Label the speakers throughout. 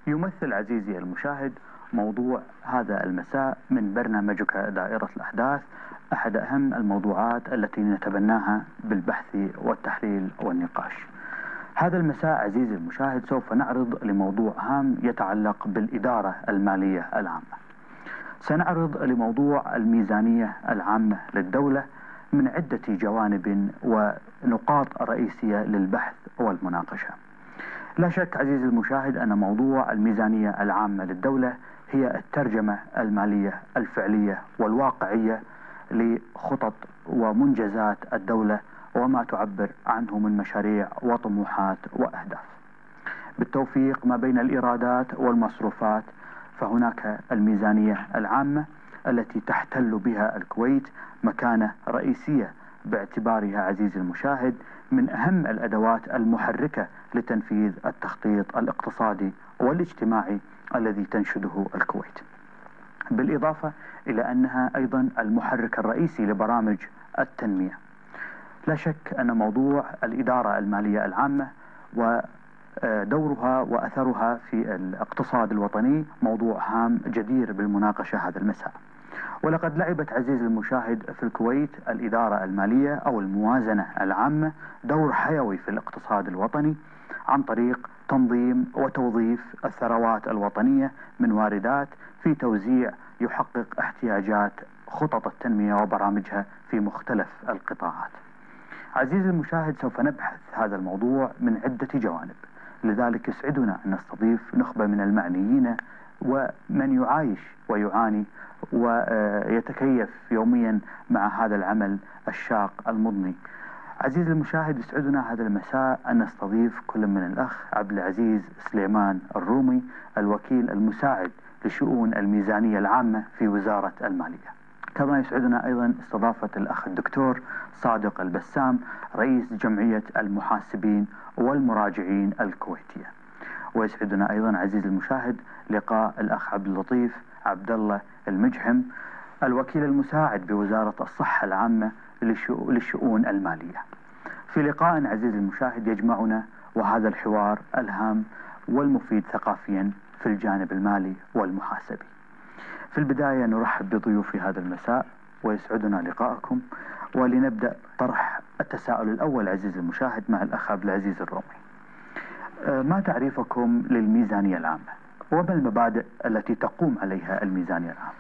Speaker 1: يمثل عزيزي المشاهد موضوع هذا المساء من برنامجك دائرة الأحداث أحد أهم الموضوعات التي نتبناها بالبحث والتحليل والنقاش. هذا المساء عزيزي المشاهد سوف نعرض لموضوع هام يتعلق بالإدارة المالية العامة. سنعرض لموضوع الميزانية العامة للدولة من عدة جوانب ونقاط رئيسية للبحث والمناقشة. لا شك عزيزي المشاهد أن موضوع الميزانية العامة للدولة هي الترجمة المالية الفعلية والواقعية لخطط ومنجزات الدولة وما تعبر عنه من مشاريع وطموحات وأهداف. بالتوفيق ما بين الإيرادات والمصروفات، فهناك الميزانية العامة التي تحتل بها الكويت مكانة رئيسية باعتبارها عزيزي المشاهد من أهم الأدوات المحركة لتنفيذ التخطيط الاقتصادي والاجتماعي الذي تنشده الكويت، بالإضافة إلى أنها أيضا المحرك الرئيسي لبرامج التنمية. لا شك أن موضوع الإدارة المالية العامة ودورها وأثرها في الاقتصاد الوطني موضوع هام جدير بالمناقشة هذا المساء. ولقد لعبت عزيزي المشاهد في الكويت الإدارة المالية أو الموازنة العامة دور حيوي في الاقتصاد الوطني عن طريق تنظيم وتوظيف الثروات الوطنية من واردات في توزيع يحقق احتياجات خطط التنمية وبرامجها في مختلف القطاعات. عزيزي المشاهد سوف نبحث هذا الموضوع من عدة جوانب، لذلك يسعدنا أن نستضيف نخبة من المعنيين ومن يعايش ويعاني ويتكيف يوميا مع هذا العمل الشاق المضني. عزيزي المشاهد يسعدنا هذا المساء أن نستضيف كل من الأخ عبد العزيز سليمان الرومي الوكيل المساعد لشؤون الميزانية العامة في وزارة المالية. كما يسعدنا أيضا استضافة الأخ الدكتور صادق البسام رئيس جمعية المحاسبين والمراجعين الكويتية. ويسعدنا أيضا عزيزي المشاهد لقاء الأخ عبد اللطيف عبد الله المجحم الوكيل المساعد بوزارة الصحة العامة للشؤون المالية، في لقاء عزيزي المشاهد يجمعنا وهذا الحوار الهام والمفيد ثقافيا في الجانب المالي والمحاسبي. في البداية نرحب بضيوفي هذا المساء ويسعدنا لقاءكم، ولنبدأ طرح التساؤل الأول عزيزي المشاهد مع الأخ عبد العزيز الرومي. ما تعريفكم للميزانية العامة؟ وما المبادئ التي تقوم عليها الميزانية العامة؟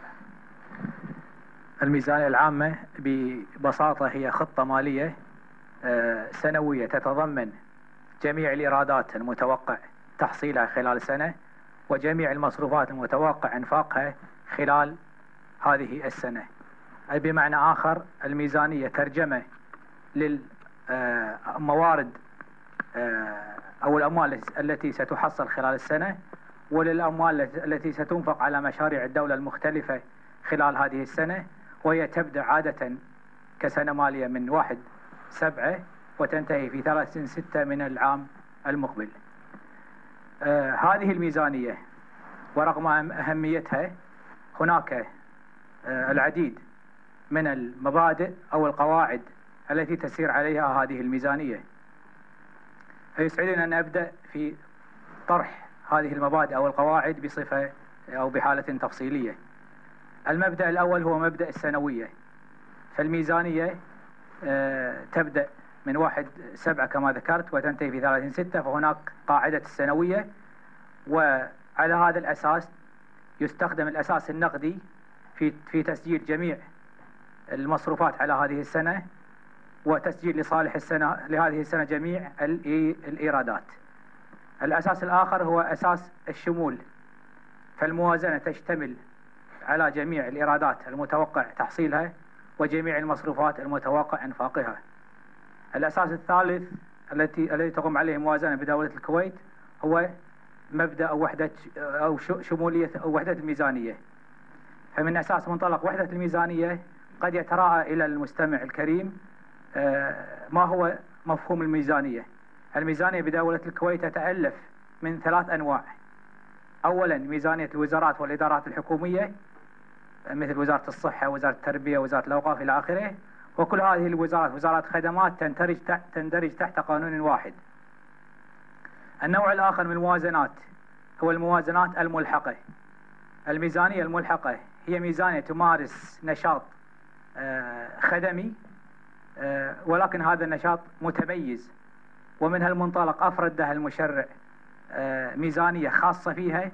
Speaker 2: الميزانية العامة ببساطة هي خطة مالية سنوية تتضمن جميع الإيرادات المتوقع تحصيلها خلال سنة وجميع المصروفات المتوقع إنفاقها خلال هذه السنة. أي بمعنى آخر الميزانية ترجمة للموارد أو الأموال التي ستحصل خلال السنة وللأموال التي ستنفق على مشاريع الدولة المختلفة خلال هذه السنة، وهي تبدأ عادة كسنة مالية من 1/7 وتنتهي في 30/6 من العام المقبل. هذه الميزانية ورغم أهميتها هناك العديد من المبادئ أو القواعد التي تسير عليها هذه الميزانية. فيسعدنا أن نبدأ في طرح هذه المبادئ أو القواعد بصفة أو بحالة تفصيلية. المبدأ الأول هو مبدأ السنوية. فالميزانية تبدأ من 1/7 كما ذكرت وتنتهي في 30/6، فهناك قاعدة السنوية، وعلى هذا الأساس يستخدم الأساس النقدي في تسجيل جميع المصروفات على هذه السنة وتسجيل لصالح السنة لهذه السنة جميع الإيرادات. الأساس الآخر هو أساس الشمول، فالموازنة تشتمل على جميع الإيرادات المتوقع تحصيلها وجميع المصروفات المتوقع إنفاقها. الأساس الثالث الذي تقوم عليه الموازنة بدولة الكويت هو مبدأ وحدة أو شمولية أو وحدة الميزانية. فمن أساس منطلق وحدة الميزانية قد يتراءى إلى المستمع الكريم ما هو مفهوم الميزانية. الميزانية بدولة الكويت تتألف من 3 أنواع. أولا ميزانية الوزارات والإدارات الحكومية مثل وزارة الصحة، وزارة التربية، وزارة الأوقاف إلى آخره، وكل هذه الوزارات وزارات خدمات تندرج تحت قانون واحد. النوع الآخر من الموازنات هو الموازنات الملحقة. الميزانية الملحقة هي ميزانية تمارس نشاط خدمي، ولكن هذا النشاط متميز، ومن هالمنطلق أفرد له المشرع ميزانية خاصة فيها،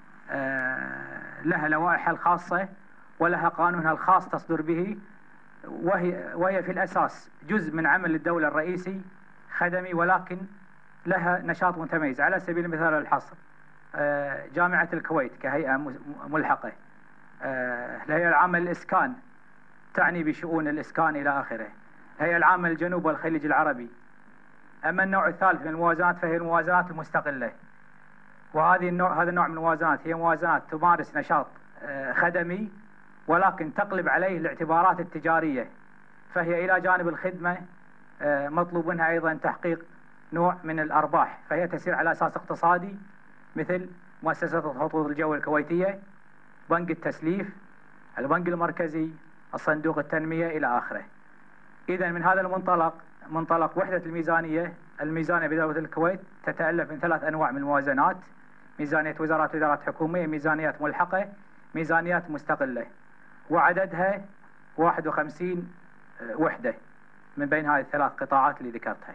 Speaker 2: لها لوائحها الخاصة ولها قانونها الخاص تصدر به، وهي في الأساس جزء من عمل الدولة الرئيسي خدمي، ولكن لها نشاط متميز. على سبيل المثال الحصر، جامعة الكويت كهيئة ملحقة، الهيئة العامة للإسكان تعني بشؤون الإسكان إلى آخره، الهيئة العامة للجنوب والخليج العربي. أما النوع الثالث من الموازنات فهي الموازنات المستقلة، هذا النوع من الموازنات هي موازنات تمارس نشاط خدمي، ولكن تقلب عليه الاعتبارات التجارية، فهي إلى جانب الخدمة مطلوب منها أيضا تحقيق نوع من الأرباح، فهي تسير على أساس اقتصادي مثل مؤسسة خطوط الجو الكويتية، بنك التسليف، البنك المركزي، الصندوق التنمية إلى آخره. إذا من هذا منطلق وحدة الميزانية بدولة الكويت تتألف من 3 أنواع من الموازنات: ميزانية وزارات وإدارات حكومية، ميزانيات ملحقة، ميزانيات مستقلة، وعددها 51 وحدة من بين هذه الثلاث قطاعات اللي ذكرتها.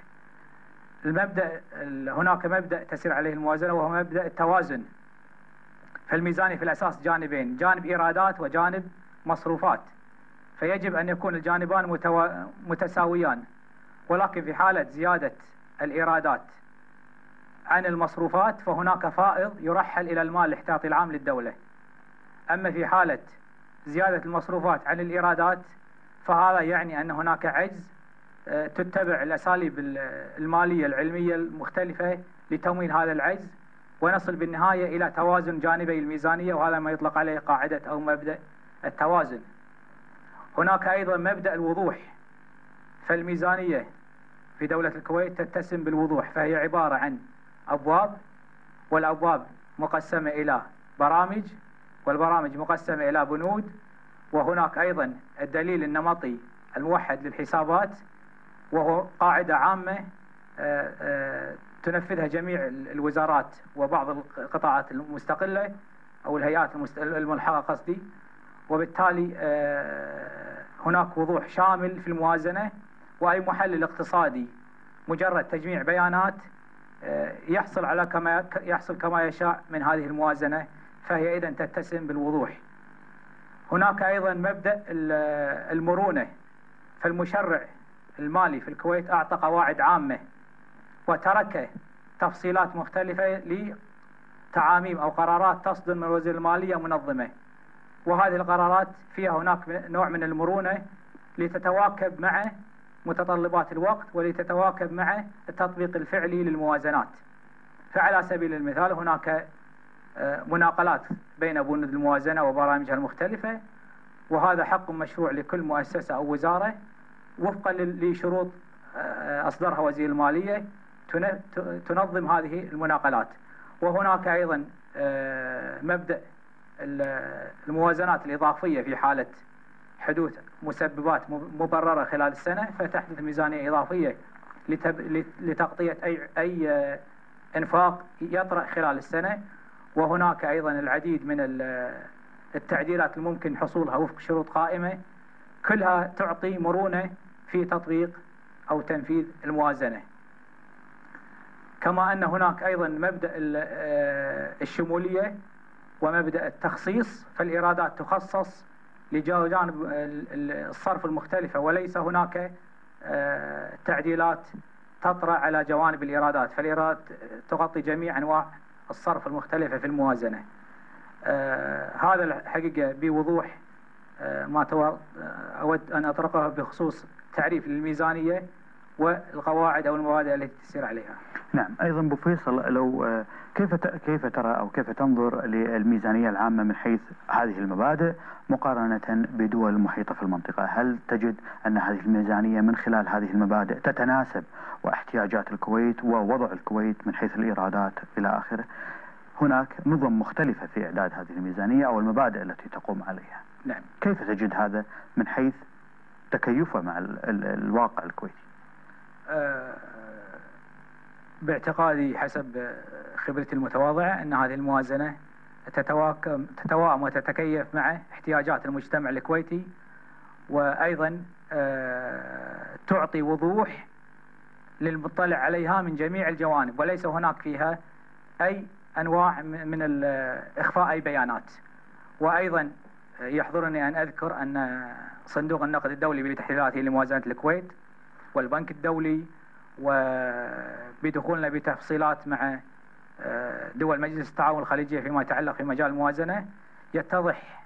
Speaker 2: هناك مبدأ تسير عليه الموازنة وهو مبدأ التوازن. فالميزانية في الأساس جانبين: جانب إيرادات وجانب مصروفات، فيجب أن يكون الجانبان متساويان، ولكن في حالة زيادة الإيرادات عن المصروفات فهناك فائض يرحل إلى المال الاحتياطي العام للدولة. أما في حالة زيادة المصروفات عن الإيرادات فهذا يعني أن هناك عجز، تتبع الأساليب المالية العلمية المختلفة لتمويل هذا العجز، ونصل بالنهاية إلى توازن جانبي الميزانية، وهذا ما يطلق عليه قاعدة أو مبدأ التوازن. هناك أيضا مبدأ الوضوح. فالميزانية في دولة الكويت تتسم بالوضوح، فهي عبارة عن أبواب، والأبواب مقسمة إلى برامج، والبرامج مقسمة إلى بنود، وهناك أيضا الدليل النمطي الموحد للحسابات، وهو قاعدة عامة تنفذها جميع الوزارات وبعض القطاعات المستقلة أو الهيئات الملحقة قصدي. وبالتالي هناك وضوح شامل في الموازنة، وأي محلل اقتصادي مجرد تجميع بيانات يحصل كما يشاء من هذه الموازنة، فهي إذن تتسم بالوضوح. هناك أيضا مبدأ المرونة. فالمشرع المالي في الكويت أعطى قواعد عامة وترك تفصيلات مختلفة لتعاميم أو قرارات تصدر من وزير المالية منظمة، وهذه القرارات فيها هناك نوع من المرونة لتتواكب مع متطلبات الوقت ولتتواكب مع التطبيق الفعلي للموازنات. فعلى سبيل المثال هناك مناقلات بين بنود الموازنة وبرامجها المختلفة، وهذا حق مشروع لكل مؤسسة أو وزارة وفقا لشروط أصدرها وزير المالية تنظم هذه المناقلات. وهناك أيضا مبدأ الموازنات الإضافية في حالة حدوث مسببات مبررة خلال السنة، فتحدث ميزانية إضافية لتغطية أي إنفاق يطرأ خلال السنة. وهناك أيضا العديد من التعديلات الممكن حصولها وفق شروط قائمة، كلها تعطي مرونة في تطبيق أو تنفيذ الموازنة. كما أن هناك أيضا مبدأ الشمولية ومبدأ التخصيص، فالإيرادات تخصص لجانب الصرف المختلفة، وليس هناك تعديلات تطرأ على جوانب الإيرادات، فالإيرادات تغطي جميع أنواع الصرف المختلفة في الموازنة. هذا الحقيقة بوضوح ما أود أن أطرقه بخصوص تعريف للميزانية والقواعد أو المبادئ التي تسير عليها.
Speaker 1: نعم. أيضا أبو فيصل، لو كيف ترى أو كيف تنظر للميزانية العامة من حيث هذه المبادئ مقارنة بدول المحيطة في المنطقة؟ هل تجد أن هذه الميزانية من خلال هذه المبادئ تتناسب واحتياجات الكويت ووضع الكويت من حيث الإيرادات إلى آخره؟ هناك نظم مختلفة في إعداد هذه الميزانية أو المبادئ التي تقوم عليها.
Speaker 2: نعم.
Speaker 1: كيف تجد هذا من حيث تكيفه مع الواقع الكويتي؟
Speaker 2: باعتقادي حسب خبرتي المتواضعة أن هذه الموازنة تتوائم وتتكيف مع احتياجات المجتمع الكويتي، وأيضا تعطي وضوح للمطلع عليها من جميع الجوانب، وليس هناك فيها أي أنواع من إخفاء أي بيانات. وأيضا يحضرني أن أذكر أن صندوق النقد الدولي بتحليلاته لموازنة الكويت والبنك الدولي، وبدخولنا بتفصيلات مع دول مجلس التعاون الخليجية فيما يتعلق في مجال الموازنة، يتضح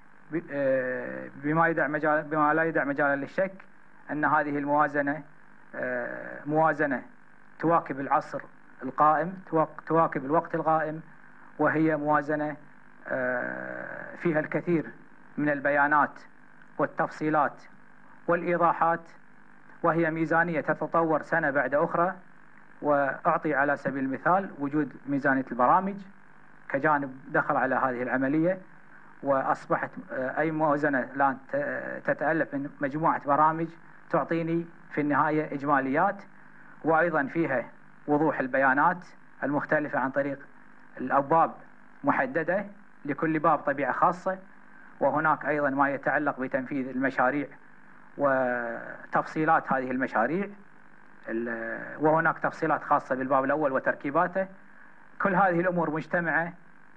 Speaker 2: بما لا يدع مجالا للشك أن هذه الموازنة موازنة تواكب العصر القائم، تواكب الوقت القائم، وهي موازنة فيها الكثير من البيانات والتفصيلات والإيضاحات، وهي ميزانية تتطور سنة بعد أخرى. وأعطي على سبيل المثال وجود ميزانية البرامج كجانب دخل على هذه العملية، وأصبحت أي موازنة الآن تتألف من مجموعة برامج تعطيني في النهاية إجماليات، وأيضا فيها وضوح البيانات المختلفة عن طريق الأبواب محددة، لكل باب طبيعة خاصة، وهناك أيضا ما يتعلق بتنفيذ المشاريع وتفصيلات هذه المشاريع، وهناك تفصيلات خاصة بالباب الأول وتركيباته. كل هذه الأمور مجتمعة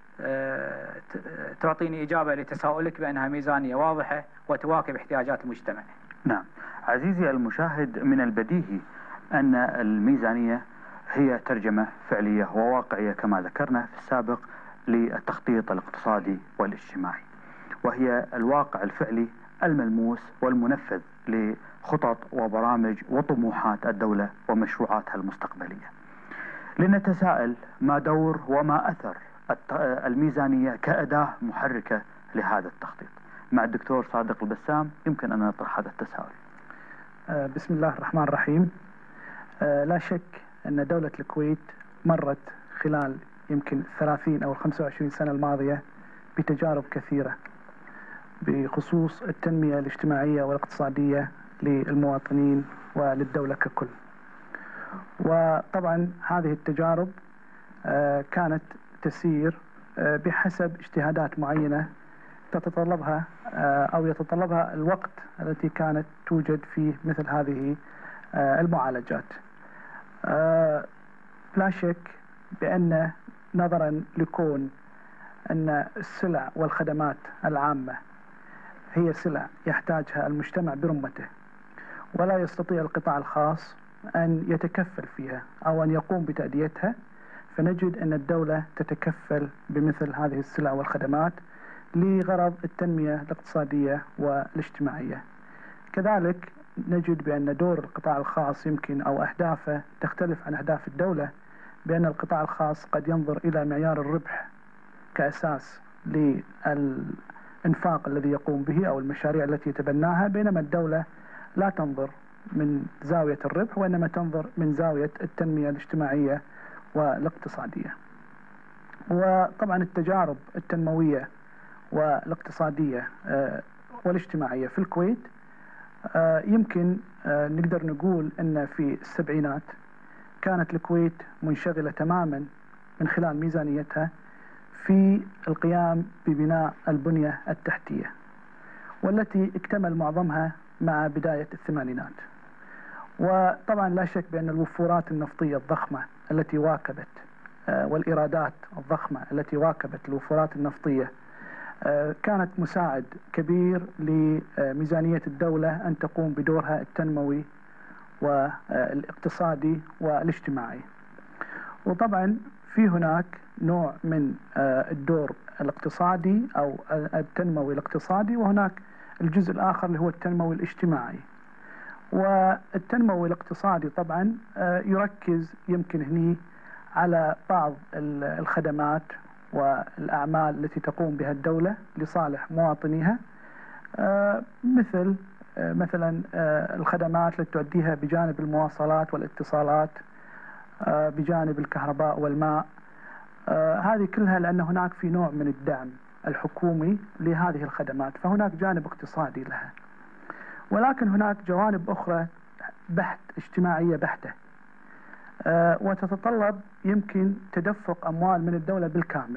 Speaker 2: تعطيني إجابة لتساؤلك بأنها ميزانية واضحة وتواكب احتياجات المجتمع.
Speaker 1: نعم عزيزي المشاهد، من البديهي أن الميزانية هي ترجمة فعلية وواقعية كما ذكرنا في السابق للتخطيط الاقتصادي والاجتماعي، وهي الواقع الفعلي الملموس والمنفذ لخطط وبرامج وطموحات الدولة ومشروعاتها المستقبلية. لنتساءل ما دور وما أثر الميزانية كأداة محركة لهذا التخطيط. مع الدكتور صادق البسام يمكن أن نطرح هذا التساؤل.
Speaker 3: بسم الله الرحمن الرحيم. لا شك أن دولة الكويت مرت خلال يمكن 30 أو 25 سنة الماضية بتجارب كثيرة بخصوص التنمية الاجتماعية والاقتصادية للمواطنين وللدولة ككل. وطبعا هذه التجارب كانت تسير بحسب اجتهادات معينة تتطلبها أو يتطلبها الوقت التي كانت توجد فيه مثل هذه المعالجات. لا شك بأن نظرا لكون أن السلع والخدمات العامة هي سلع يحتاجها المجتمع برمته، ولا يستطيع القطاع الخاص أن يتكفل فيها أو أن يقوم بتأديتها، فنجد أن الدولة تتكفل بمثل هذه السلع والخدمات لغرض التنمية الاقتصادية والاجتماعية. كذلك نجد بأن دور القطاع الخاص يمكن أو أهدافه تختلف عن أهداف الدولة، بأن القطاع الخاص قد ينظر إلى معيار الربح كأساس للإنفاق الذي يقوم به أو المشاريع التي يتبناها، بينما الدولة لا تنظر من زاوية الربح، وإنما تنظر من زاوية التنمية الاجتماعية والاقتصادية. وطبعا التجارب التنموية والاقتصادية والاجتماعية في الكويت يمكن نقدر نقول أن في السبعينات كانت الكويت منشغلة تماما من خلال ميزانيتها في القيام ببناء البنية التحتية، والتي اكتمل معظمها مع بداية الثمانينات. وطبعا لا شك بأن الوفورات النفطية الضخمة التي واكبت والإيرادات الضخمة التي واكبت الوفورات النفطية كانت مساعد كبير لميزانية الدولة أن تقوم بدورها التنموي والاقتصادي والاجتماعي. وطبعا في هناك نوع من الدور الاقتصادي أو التنموي الاقتصادي، وهناك الجزء الآخر اللي هو التنموي الاجتماعي. والتنموي الاقتصادي طبعا يركز يمكن هني على بعض الخدمات والأعمال التي تقوم بها الدولة لصالح مواطنيها، مثلا الخدمات التي تؤديها بجانب المواصلات والاتصالات، بجانب الكهرباء والماء. هذه كلها لأن هناك في نوع من الدعم الحكومي لهذه الخدمات، فهناك جانب اقتصادي لها. ولكن هناك جوانب أخرى بحت اجتماعية بحتة، وتتطلب يمكن تدفق أموال من الدولة بالكامل.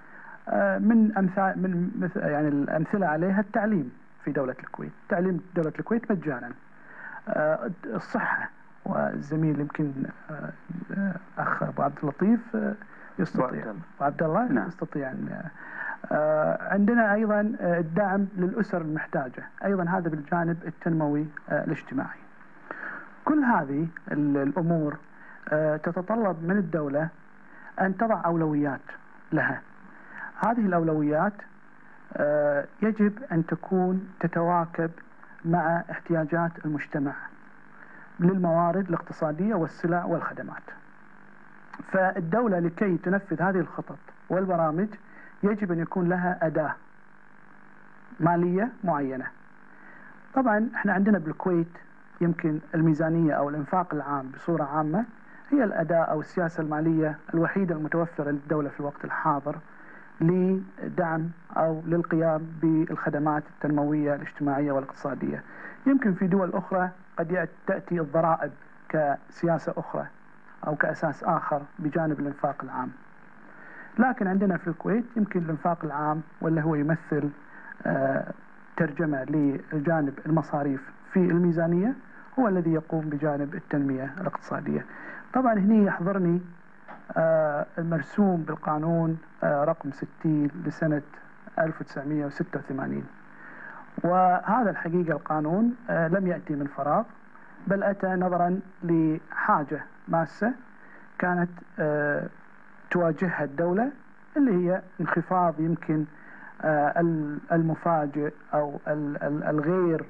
Speaker 3: من يعني الأمثلة عليها التعليم في دولة الكويت، تعليم دولة الكويت مجانا. الصحة، والزميل يمكن أخ أبو عبد اللطيف يستطيع، عبد الله
Speaker 1: نعم.
Speaker 3: يستطيع عندنا أيضا الدعم للأسر المحتاجة، أيضا هذا بالجانب التنموي الاجتماعي. كل هذه الأمور تتطلب من الدولة أن تضع أولويات لها. هذه الأولويات يجب أن تكون تتواكب مع احتياجات المجتمع للموارد الاقتصادية والسلع والخدمات. فالدولة لكي تنفذ هذه الخطط والبرامج يجب أن يكون لها أداة مالية معينة. طبعا احنا عندنا بالكويت يمكن الميزانية أو الإنفاق العام بصورة عامة هي الأداة أو السياسة المالية الوحيدة المتوفرة للدولة في الوقت الحاضر لدعم أو للقيام بالخدمات التنموية الاجتماعية والاقتصادية. يمكن في دول أخرى قد تأتي الضرائب كسياسة أخرى أو كأساس آخر بجانب الإنفاق العام، لكن عندنا في الكويت يمكن الإنفاق العام واللي هو يمثل ترجمة لجانب المصاريف في الميزانية هو الذي يقوم بجانب التنمية الاقتصادية. طبعا هنا يحضرني المرسوم بالقانون رقم 60 لسنة 1986، وهذا الحقيقة القانون لم يأتي من فراغ، بل أتى نظرا لحاجة ماسة كانت تواجهها الدولة، اللي هي انخفاض يمكن المفاجئ أو الغير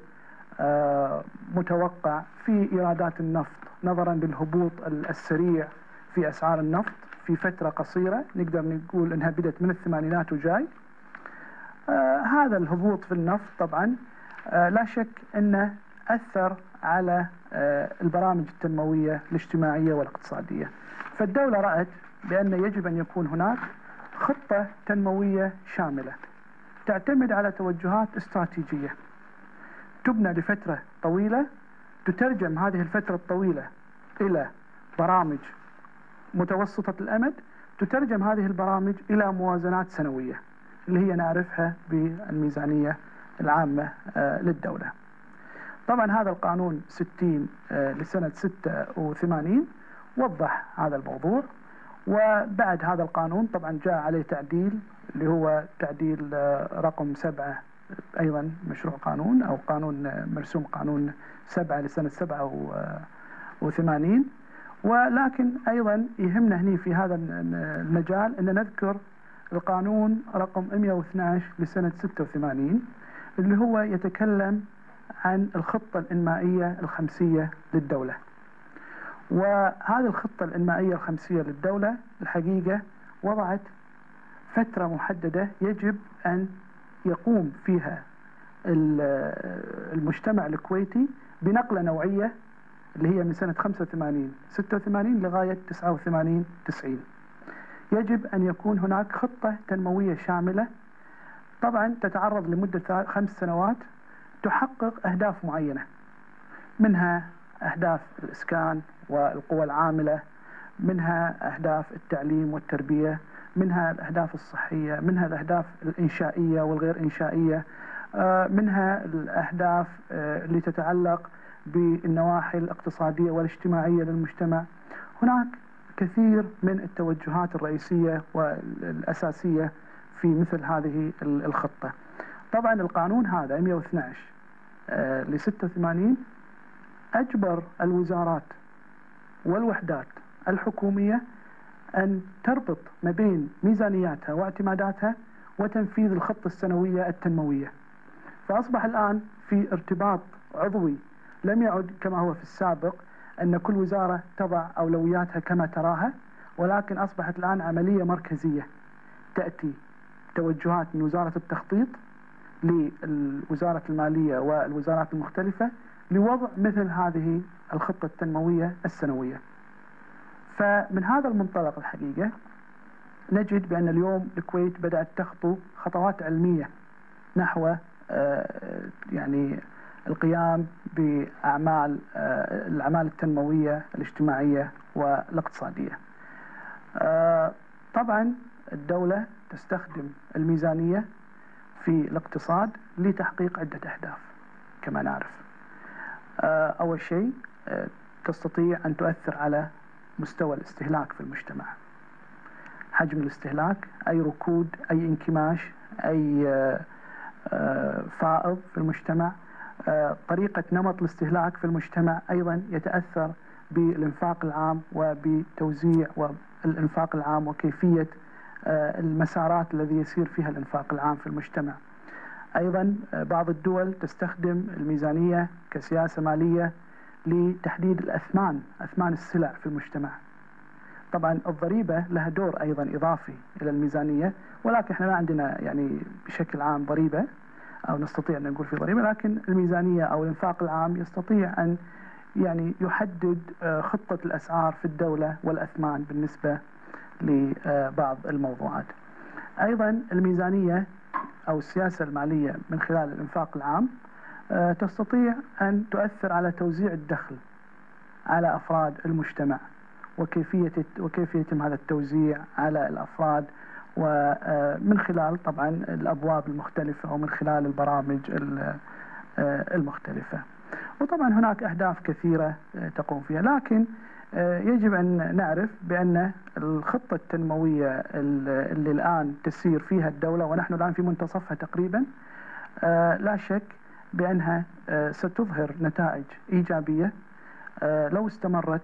Speaker 3: متوقع في إيرادات النفط نظرا للهبوط السريع في أسعار النفط في فترة قصيرة، نقدر نقول أنها بدأت من الثمانينات وجاي. هذا الهبوط في النفط طبعا لا شك أنه أثر على البرامج التنموية الاجتماعية والاقتصادية. فالدولة رأت بأن يجب أن يكون هناك خطة تنموية شاملة تعتمد على توجهات استراتيجية تبنى لفترة طويلة، تترجم هذه الفترة الطويلة إلى برامج متوسطة الأمد، تترجم هذه البرامج إلى موازنات سنوية اللي هي نعرفها بالميزانية العامة للدولة. طبعا هذا القانون 60 لسنة 86 وضح هذا الموضوع، وبعد هذا القانون طبعا جاء عليه تعديل اللي هو تعديل رقم 7، أيضا مشروع قانون أو قانون مرسوم قانون 7 لسنة 87. ولكن أيضا يهمنا هنا في هذا المجال أن نذكر القانون رقم 112 لسنة 86 اللي هو يتكلم عن الخطة الإنمائية الخمسية للدولة. وهذه الخطة الإنمائية الخمسية للدولة الحقيقة وضعت فترة محددة يجب أن يقوم فيها المجتمع الكويتي بنقلة نوعية اللي هي من سنة 85 86 لغاية 89 90. يجب أن يكون هناك خطة تنموية شاملة طبعا تتعرض لمدة 5 سنوات تحقق أهداف معينة، منها أهداف الإسكان والقوى العاملة، منها أهداف التعليم والتربية، منها الأهداف الصحية، منها الأهداف الإنشائية والغير إنشائية، منها الأهداف اللي تتعلق بالنواحي الاقتصادية والاجتماعية للمجتمع. هناك كثير من التوجهات الرئيسية والأساسية في مثل هذه الخطة. طبعا القانون هذا 112 ل 86 أجبر الوزارات والوحدات الحكومية أن تربط ما بين ميزانياتها واعتماداتها وتنفيذ الخطة السنوية التنموية. فأصبح الآن في ارتباط عضوي، لم يعد كما هو في السابق أن كل وزارة تضع أولوياتها كما تراها، ولكن أصبحت الآن عملية مركزية تأتي توجهات من وزارة التخطيط لوزارة المالية والوزارات المختلفة لوضع مثل هذه الخطة التنموية السنوية. فمن هذا المنطلق الحقيقة نجد بأن اليوم الكويت بدأت تخطو خطوات علمية نحو يعني القيام بأعمال الأعمال التنموية الاجتماعية والاقتصادية. طبعا الدولة تستخدم الميزانية في الاقتصاد لتحقيق عدة أهداف كما نعرف. أول شيء تستطيع أن تؤثر على مستوى الاستهلاك في المجتمع، حجم الاستهلاك، أي ركود، أي انكماش، أي فائض في المجتمع، طريقة نمط الاستهلاك في المجتمع أيضا يتأثر بالإنفاق العام وبتوزيع الإنفاق العام وكيفية المسارات الذي يسير فيها الإنفاق العام في المجتمع. أيضا بعض الدول تستخدم الميزانية كسياسة مالية لتحديد الأثمان السلع في المجتمع. طبعا الضريبة لها دور أيضا إضافي إلى الميزانية، ولكن احنا ما عندنا يعني بشكل عام ضريبة أو نستطيع أن نقول في ضريبة، لكن الميزانية أو الإنفاق العام يستطيع أن يعني يحدد خطة الأسعار في الدولة والأثمان بالنسبة لبعض الموضوعات. أيضا الميزانية أو السياسة المالية من خلال الإنفاق العام تستطيع أن تؤثر على توزيع الدخل على أفراد المجتمع وكيف يتم هذا التوزيع على الأفراد، ومن خلال طبعا الأبواب المختلفة ومن خلال البرامج المختلفة. وطبعا هناك أهداف كثيرة تقوم فيها، لكن يجب أن نعرف بأن الخطة التنموية اللي الآن تسير فيها الدولة ونحن الآن في منتصفها تقريبا، لا شك بأنها ستظهر نتائج إيجابية لو استمر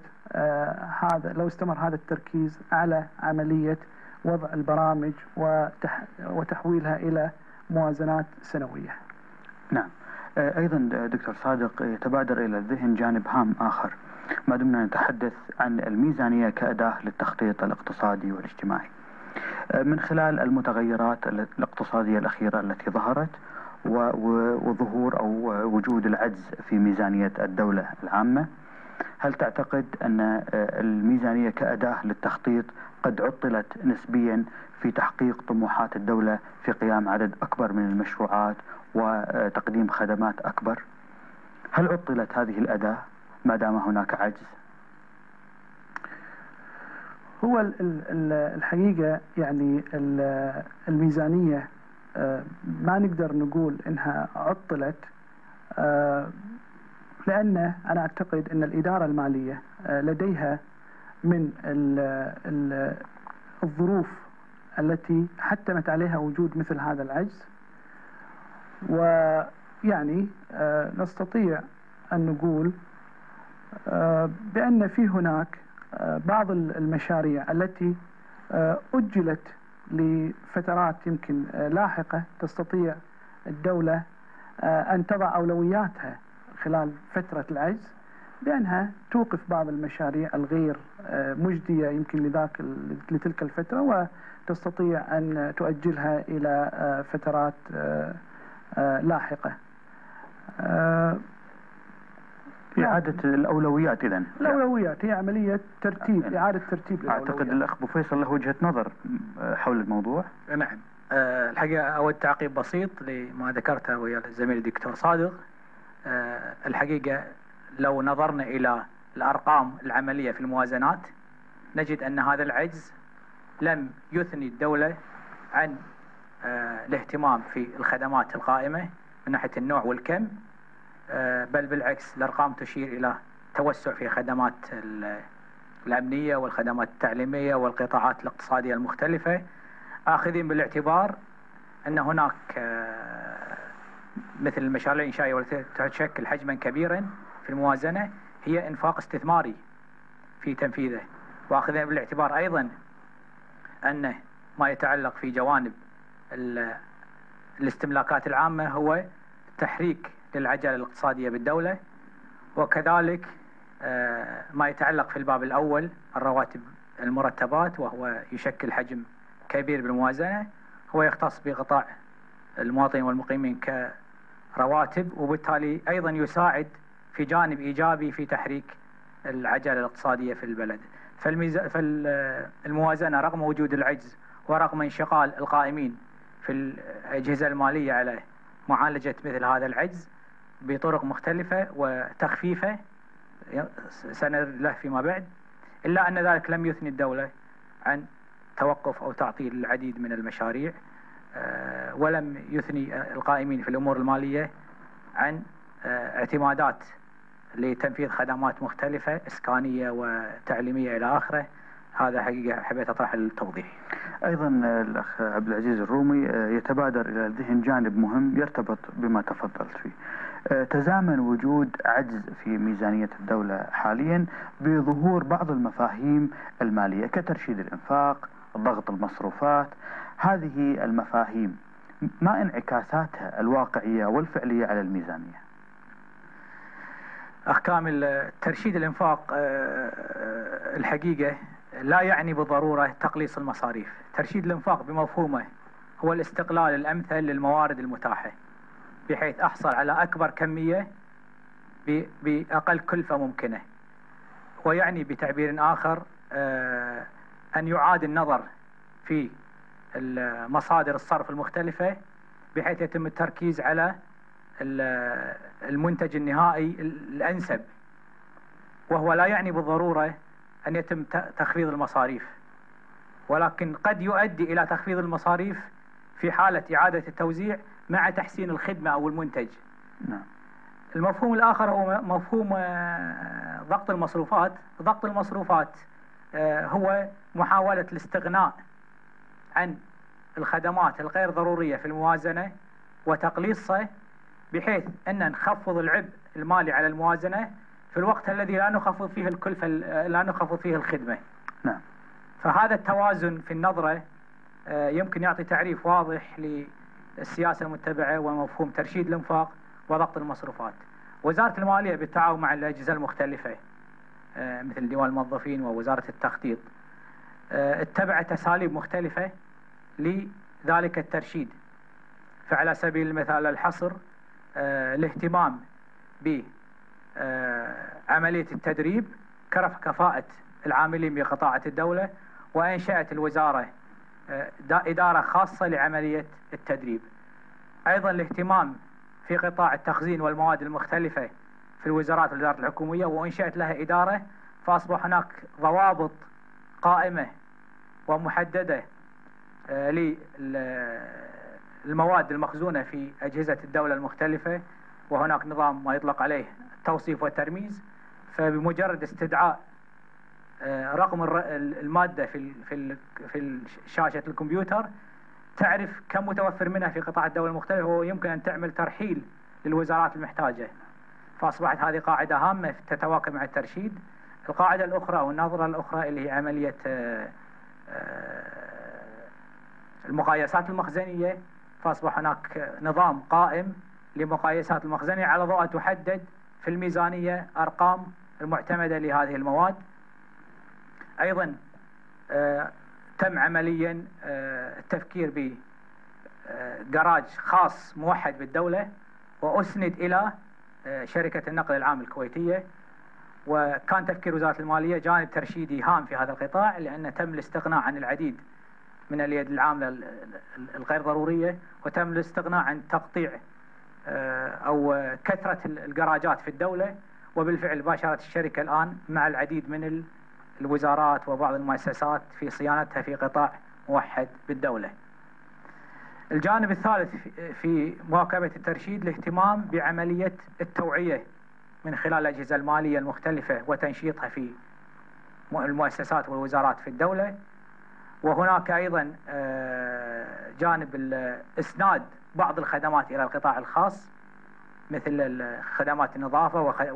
Speaker 3: هذا التركيز على عملية وضع البرامج وتحويلها إلى موازنات سنوية.
Speaker 1: نعم. أيضا دكتور صادق، يتبادر إلى الذهن جانب هام آخر ما دمنا نتحدث عن الميزانية كأداة للتخطيط الاقتصادي والاجتماعي. من خلال المتغيرات الاقتصادية الأخيرة التي ظهرت وظهور أو وجود العجز في ميزانية الدولة العامة، هل تعتقد أن الميزانية كأداة للتخطيط قد عطلت نسبيا في تحقيق طموحات الدولة في قيام عدد أكبر من المشروعات وتقديم خدمات أكبر؟ هل عطلت هذه الأداة ما دام هناك عجز؟
Speaker 3: هو الحقيقة يعني الميزانية ما نقدر نقول إنها عطلت، لأن أنا أعتقد أن الإدارة المالية لديها من الظروف التي حتمت عليها وجود مثل هذا العجز، ويعني نستطيع أن نقول بأن في هناك بعض المشاريع التي أجلت لفترات يمكن لاحقة تستطيع الدولة أن تضع أولوياتها خلال فترة العجز، بأنها توقف بعض المشاريع الغير مجدية يمكن لتلك الفترة، وتستطيع أن تؤجلها إلى فترات لاحقة.
Speaker 1: إعادة الأولويات إذن.
Speaker 3: الأولويات هي عملية ترتيب، إعادة ترتيب الأولويات.
Speaker 1: أعتقد الأخ أبو فيصل له وجهة نظر حول الموضوع.
Speaker 2: نعم. الحقيقة أود تعقيب بسيط لما ذكرته ويا الزميل الدكتور صادق. الحقيقة لو نظرنا إلى الأرقام العملية في الموازنات نجد أن هذا العجز لم يثني الدولة عن الاهتمام في الخدمات القائمة من ناحية النوع والكم، بل بالعكس الأرقام تشير إلى توسع في خدمات الأمنية والخدمات التعليمية والقطاعات الاقتصادية المختلفة، آخذين بالاعتبار أن هناك مثل المشاريع الإنشائية والتي تشكل حجما كبيرا في الموازنة هي إنفاق استثماري في تنفيذه، وآخذين بالاعتبار أيضا أن ما يتعلق في جوانب الاستملاكات العامة هو تحريك للعجلة الاقتصادية بالدولة، وكذلك ما يتعلق في الباب الأول الرواتب المرتبات وهو يشكل حجم كبير بالموازنة، هو يختص بقطاع المواطنين والمقيمين كرواتب، وبالتالي أيضا يساعد في جانب إيجابي في تحريك العجلة الاقتصادية في البلد. فالموازنة رغم وجود العجز ورغم انشغال القائمين في الأجهزة المالية على معالجة مثل هذا العجز، بطرق مختلفة وتخفيفه سنرد له فيما بعد، إلا أن ذلك لم يثني الدولة عن توقف أو تعطيل العديد من المشاريع، ولم يثني القائمين في الأمور المالية عن اعتمادات لتنفيذ خدمات مختلفة إسكانية وتعليمية إلى آخره. هذا حقيقة حبيت أطرح التوضيح.
Speaker 1: أيضا الأخ عبد العزيز الرومي يتبادر إلى الذهن جانب مهم يرتبط بما تفضلت فيه. تزامن وجود عجز في ميزانية الدولة حاليا بظهور بعض المفاهيم المالية كترشيد الإنفاق، ضغط المصروفات. هذه المفاهيم ما انعكاساتها الواقعية والفعلية على الميزانية؟
Speaker 2: أخ كامل، ترشيد الإنفاق الحقيقة لا يعني بالضرورة تقليص المصاريف. ترشيد الإنفاق بمفهومه هو الاستقلال الأمثل للموارد المتاحة بحيث أحصل على أكبر كمية بأقل كلفة ممكنة، ويعني بتعبير آخر أن يعاد النظر في مصادر الصرف المختلفة بحيث يتم التركيز على المنتج النهائي الأنسب، وهو لا يعني بالضرورة أن يتم تخفيض المصاريف، ولكن قد يؤدي إلى تخفيض المصاريف في حالة إعادة التوزيع مع تحسين الخدمة أو المنتج.
Speaker 1: نعم.
Speaker 2: المفهوم الآخر هو مفهوم ضغط المصروفات. ضغط المصروفات هو محاولة الاستغناء عن الخدمات الغير ضرورية في الموازنة وتقليصها بحيث أن نخفض العبء المالي على الموازنة في الوقت الذي لا نخفض فيه الكلفة، لا نخفض فيه الخدمة.
Speaker 1: نعم.
Speaker 2: فهذا التوازن في النظرة يمكن يعطي تعريف واضح للسياسة المتبعة ومفهوم ترشيد الإنفاق وضغط المصروفات. وزارة المالية بالتعاون مع الأجهزة المختلفة مثل ديوان الموظفين ووزارة التخطيط اتبعت أساليب مختلفة لذلك الترشيد. فعلى سبيل المثال الحصر الاهتمام بعملية التدريب كفاءة العاملين بقطاعات الدولة، وأنشأت الوزارة إدارة خاصة لعملية التدريب. أيضا الاهتمام في قطاع التخزين والمواد المختلفة في الوزارات والإدارات الحكومية وأنشأت لها إدارة، فأصبح هناك ضوابط قائمة ومحددة للمواد المخزونة في أجهزة الدولة المختلفة، وهناك نظام ما يطلق عليه التوصيف والترميز. فبمجرد استدعاء رقم المادة في شاشة الكمبيوتر تعرف كم متوفر منها في قطاع الدولة المختلفة، ويمكن أن تعمل ترحيل للوزارات المحتاجة. فأصبحت هذه قاعدة هامة تتواكب مع الترشيد. القاعدة الأخرى والنظرة الأخرى اللي هي عملية المقايسات المخزنية. فأصبح هناك نظام قائم لمقايسات المخزنية على ضوء تحدد في الميزانية أرقام المعتمدة لهذه المواد. أيضا تم عمليا التفكير بجراج خاص موحد بالدولة وأسند إلى شركة النقل العام الكويتية، وكان تفكير وزارة المالية جانب ترشيدي هام في هذا القطاع، لأن تم الاستغناء عن العديد من اليد العاملة الغير ضرورية، وتم الاستغناء عن تقطيع أو كثرة الجراجات في الدولة. وبالفعل باشرت الشركة الآن مع العديد من الوزارات وبعض المؤسسات في صيانتها في قطاع موحد بالدولة. الجانب الثالث في مواكبة الترشيد الاهتمام بعملية التوعية من خلال الأجهزة المالية المختلفة وتنشيطها في المؤسسات والوزارات في الدولة. وهناك أيضا جانب إسناد بعض الخدمات إلى القطاع الخاص مثل خدمات النظافة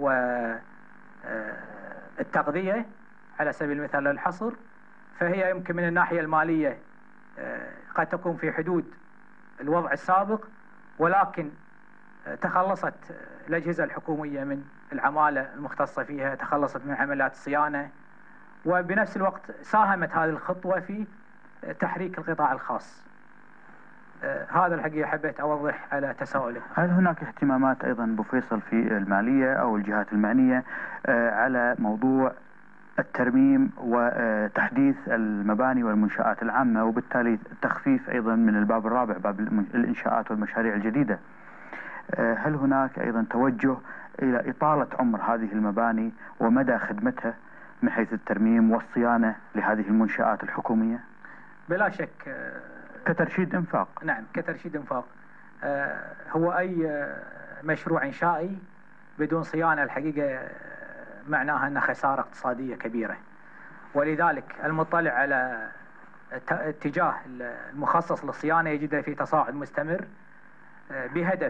Speaker 2: والتغذية على سبيل المثال الحصر. فهي يمكن من الناحية المالية قد تكون في حدود الوضع السابق، ولكن تخلصت الأجهزة الحكومية من العمالة المختصة فيها، تخلصت من عمليات الصيانة، وبنفس الوقت ساهمت هذه الخطوة في تحريك القطاع الخاص. هذا الحقيقة حبيت أوضح على تساؤلك.
Speaker 1: هل هناك اهتمامات أيضا أبو فيصل في المالية أو الجهات المعنية على موضوع الترميم وتحديث المباني والمنشآت العامة، وبالتالي التخفيف أيضا من الباب الرابع باب الإنشاءات والمشاريع الجديدة؟ هل هناك أيضا توجه إلى إطالة عمر هذه المباني ومدى خدمتها من حيث الترميم والصيانة لهذه المنشآت الحكومية؟
Speaker 2: بلا شك
Speaker 1: كترشيد إنفاق.
Speaker 2: نعم، كترشيد إنفاق. هو أي مشروع إنشائي بدون صيانة الحقيقة معناها أنها خسارة اقتصادية كبيرة، ولذلك المطلع على اتجاه المخصص للصيانة يجد في تصاعد مستمر بهدف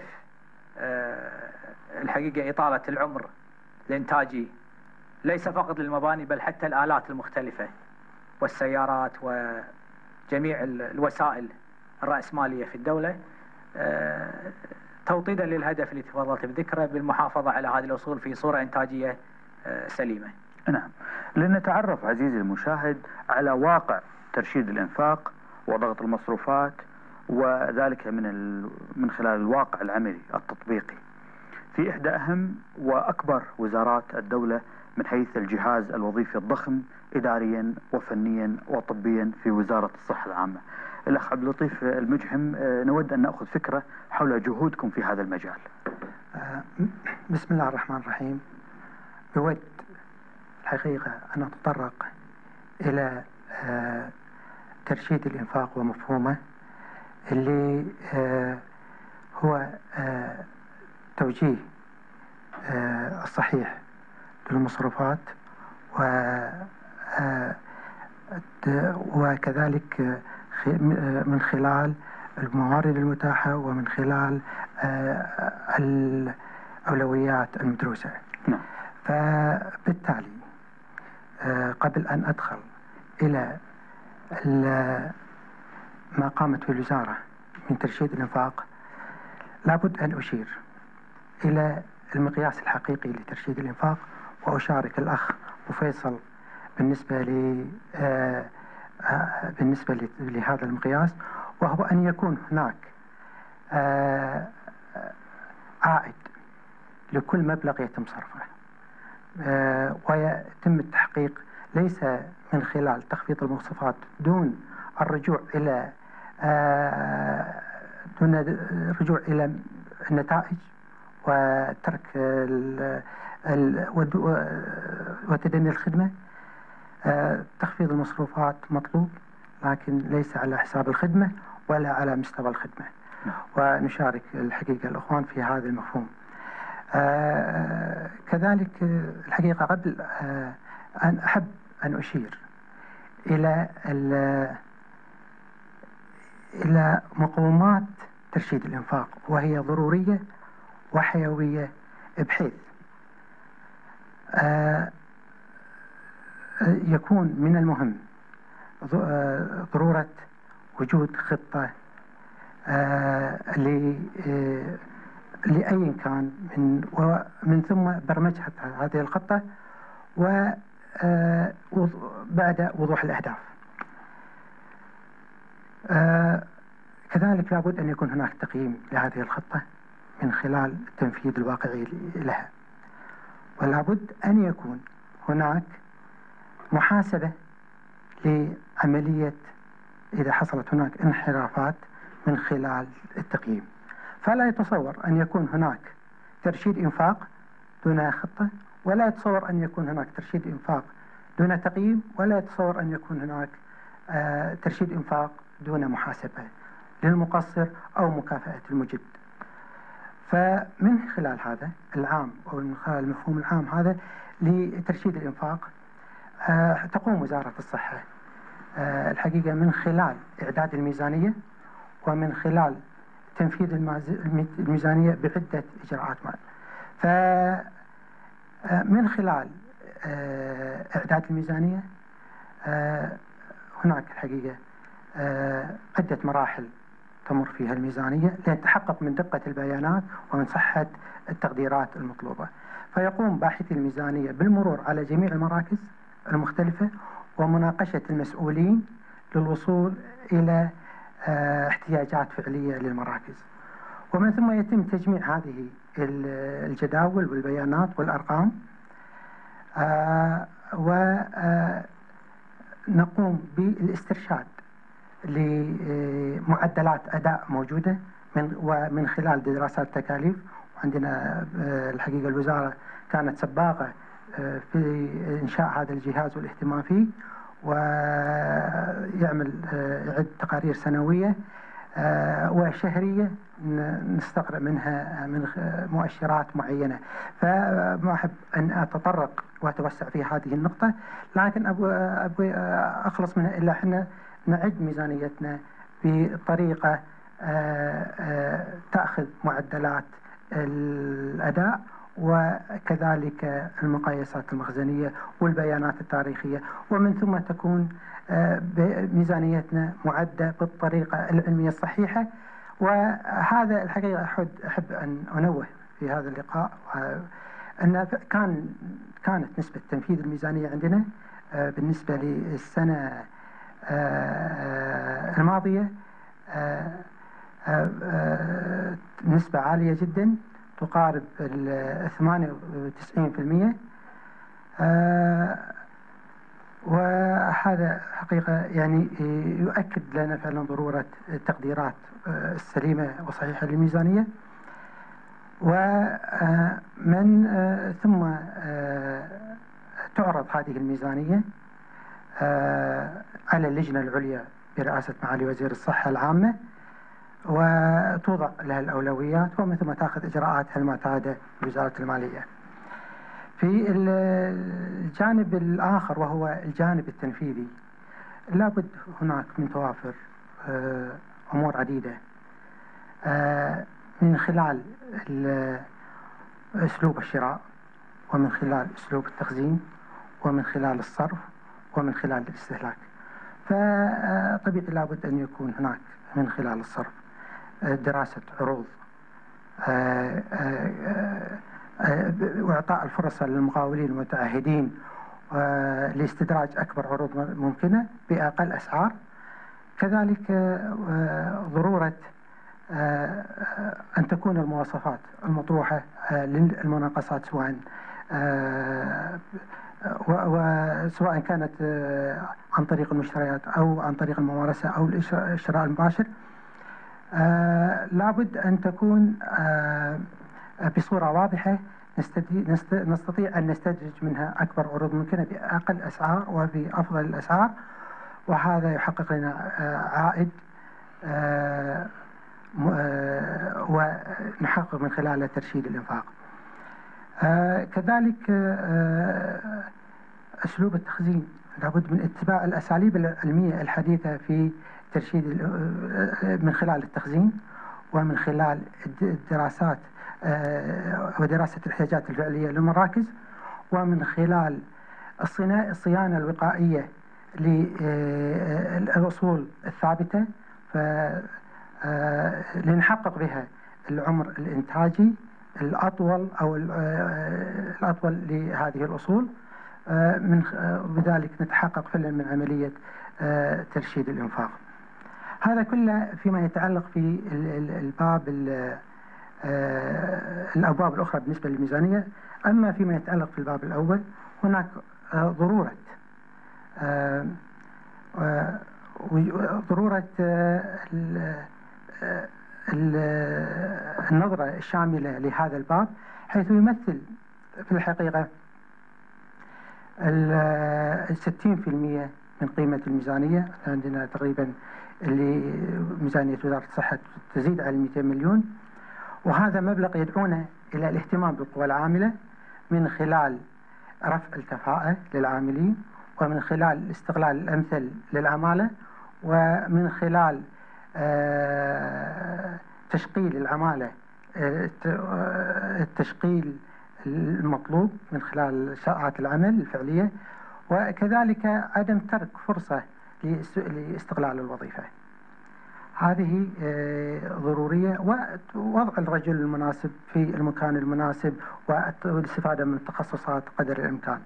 Speaker 2: الحقيقة إطالة العمر الإنتاجي ليس فقط للمباني بل حتى الآلات المختلفة والسيارات وجميع الوسائل الرأسمالية في الدولة، توطيدا للهدف اللي تفضلت بذكره بالمحافظة على هذه الأصول في صورة إنتاجية سليمة.
Speaker 1: نعم، لنتعرف عزيزي المشاهد على واقع ترشيد الإنفاق وضغط المصروفات، وذلك من خلال الواقع العملي التطبيقي في إحدى أهم وأكبر وزارات الدولة من حيث الجهاز الوظيفي الضخم إداريا وفنيا وطبيا في وزارة الصحة العامة. الأخ عبد اللطيف المجهم، نود أن نأخذ فكرة حول جهودكم في هذا المجال.
Speaker 4: بسم الله الرحمن الرحيم. بود الحقيقة أن أتطرق إلى ترشيد الإنفاق ومفهومه اللي هو توجيه الصحيح للمصروفات وكذلك من خلال الموارد المتاحة ومن خلال الأولويات المدروسة. فبالتالي قبل أن أدخل إلى ما قامت به الوزارة من ترشيد الإنفاق لابد أن أشير إلى المقياس الحقيقي لترشيد الإنفاق، وأشارك الأخ وفيصل بالنسبة لهذا المقياس، وهو أن يكون هناك عائد لكل مبلغ يتم صرفه، ويتم التحقيق ليس من خلال تخفيض المواصفات دون الرجوع إلى النتائج وترك وتدني الخدمة. تخفيض المصروفات مطلوب لكن ليس على حساب الخدمة ولا على مستوى الخدمة، ونشارك الحقيقة الأخوان في هذا المفهوم. كذلك الحقيقة قبل أن أحب أن أشير إلى مقومات ترشيد الإنفاق، وهي ضرورية وحيوية، بحيث يكون من المهم ضرورة وجود خطة لأي كان من ثم برمجة هذه الخطة وبعد وضوح الأهداف. كذلك لابد أن يكون هناك تقييم لهذه الخطة من خلال التنفيذ الواقعي لها، ولابد أن يكون هناك محاسبة لعملية إذا حصلت هناك انحرافات من خلال التقييم. فلا يتصور أن يكون هناك ترشيد إنفاق دون خطة، ولا يتصور أن يكون هناك ترشيد إنفاق دون تقييم، ولا يتصور أن يكون هناك ترشيد إنفاق دون محاسبة للمقصر أو مكافأة المجد. فمن خلال هذا العام أو من خلال المفهوم العام هذا لترشيد الإنفاق تقوم وزارة الصحة الحقيقة من خلال إعداد الميزانية ومن خلال تنفيذ الميزانية بعدة إجراءات فمن خلال إعداد الميزانية هناك الحقيقة عدة مراحل تمر فيها الميزانية لتتحقق من دقة البيانات ومن صحة التقديرات المطلوبة. فيقوم باحثي الميزانية بالمرور على جميع المراكز المختلفة ومناقشة المسؤولين للوصول إلى احتياجات فعلية للمراكز، ومن ثم يتم تجميع هذه الجداول والبيانات والأرقام، ونقوم بالاسترشاد لمعدلات أداء موجودة ومن خلال دراسات تكاليف. وعندنا الحقيقة الوزارة كانت سباقة في إنشاء هذا الجهاز والاهتمام فيه، ويعمل يعد تقارير سنوية وشهرية نستقرأ منها من مؤشرات معينة. فما أحب أن أتطرق وأتوسع في هذه النقطة، لكن أبغى أخلص منها إلا إحنا نعد ميزانيتنا بطريقة تأخذ معدلات الأداء وكذلك المقايسات المخزنية والبيانات التاريخية، ومن ثم تكون ميزانيتنا معدة بالطريقة العلمية الصحيحة. وهذا الحقيقة أحب أن أنوه في هذا اللقاء أن كانت نسبة تنفيذ الميزانية عندنا بالنسبة للسنة الماضية نسبة عالية جدا تقارب 98%. وهذا حقيقة يعني يؤكد لنا فعلا ضرورة التقديرات السليمة وصحيحة للميزانية. ومن ثم تعرض هذه الميزانية على اللجنة العليا برئاسة معالي وزير الصحة العامة، وتوضع لها الأولويات، ومن ثم تأخذ إجراءاتها المعتادة بوزارة المالية. في الجانب الآخر وهو الجانب التنفيذي، لابد هناك من توافر أمور عديدة من خلال أسلوب الشراء، ومن خلال أسلوب التخزين، ومن خلال الصرف، ومن خلال الاستهلاك. فطبيعي لابد أن يكون هناك من خلال الصرف دراسة عروض وإعطاء الفرصة للمقاولين المتعهدين لاستدراج أكبر عروض ممكنة بأقل أسعار. كذلك ضرورة أن تكون المواصفات المطروحة للمناقصات سواء كانت عن طريق المشتريات أو عن طريق الممارسة أو الشراء المباشر، لابد أن تكون بصورة واضحة نستطيع أن نستدرج منها أكبر عروض ممكنة بأقل أسعار وبأفضل الأسعار، وهذا يحقق لنا عائد ونحقق من خلاله ترشيد الإنفاق. كذلك أسلوب التخزين، لابد من اتباع الأساليب العلمية الحديثة في ترشيد من خلال التخزين، ومن خلال الدراسات ودراسة الاحتياجات الفعلية للمراكز، ومن خلال الصيانة الوقائية للأصول الثابتة لنحقق بها العمر الإنتاجي الأطول أو الأطول لهذه الأصول، بذلك نتحقق فعلا من عملية ترشيد الإنفاق. هذا كله فيما يتعلق في الأبواب الأخرى بالنسبة للميزانية. أما فيما يتعلق في الباب الأول، هناك ضرورة النظرة الشاملة لهذا الباب، حيث يمثل في الحقيقة 60% من قيمة الميزانية. عندنا تقريبا اللي ميزانية وزارة الصحة تزيد على 200 مليون، وهذا مبلغ يدعونا إلى الاهتمام بالقوى العاملة من خلال رفع الكفاءة للعاملين، ومن خلال الاستغلال الأمثل للعمالة، ومن خلال تشغيل العمالة التشغيل المطلوب من خلال ساعات العمل الفعلية، وكذلك عدم ترك فرصة لاستغلال الوظيفة. هذه ضرورية، ووضع الرجل المناسب في المكان المناسب والاستفادة من التخصصات قدر الإمكان.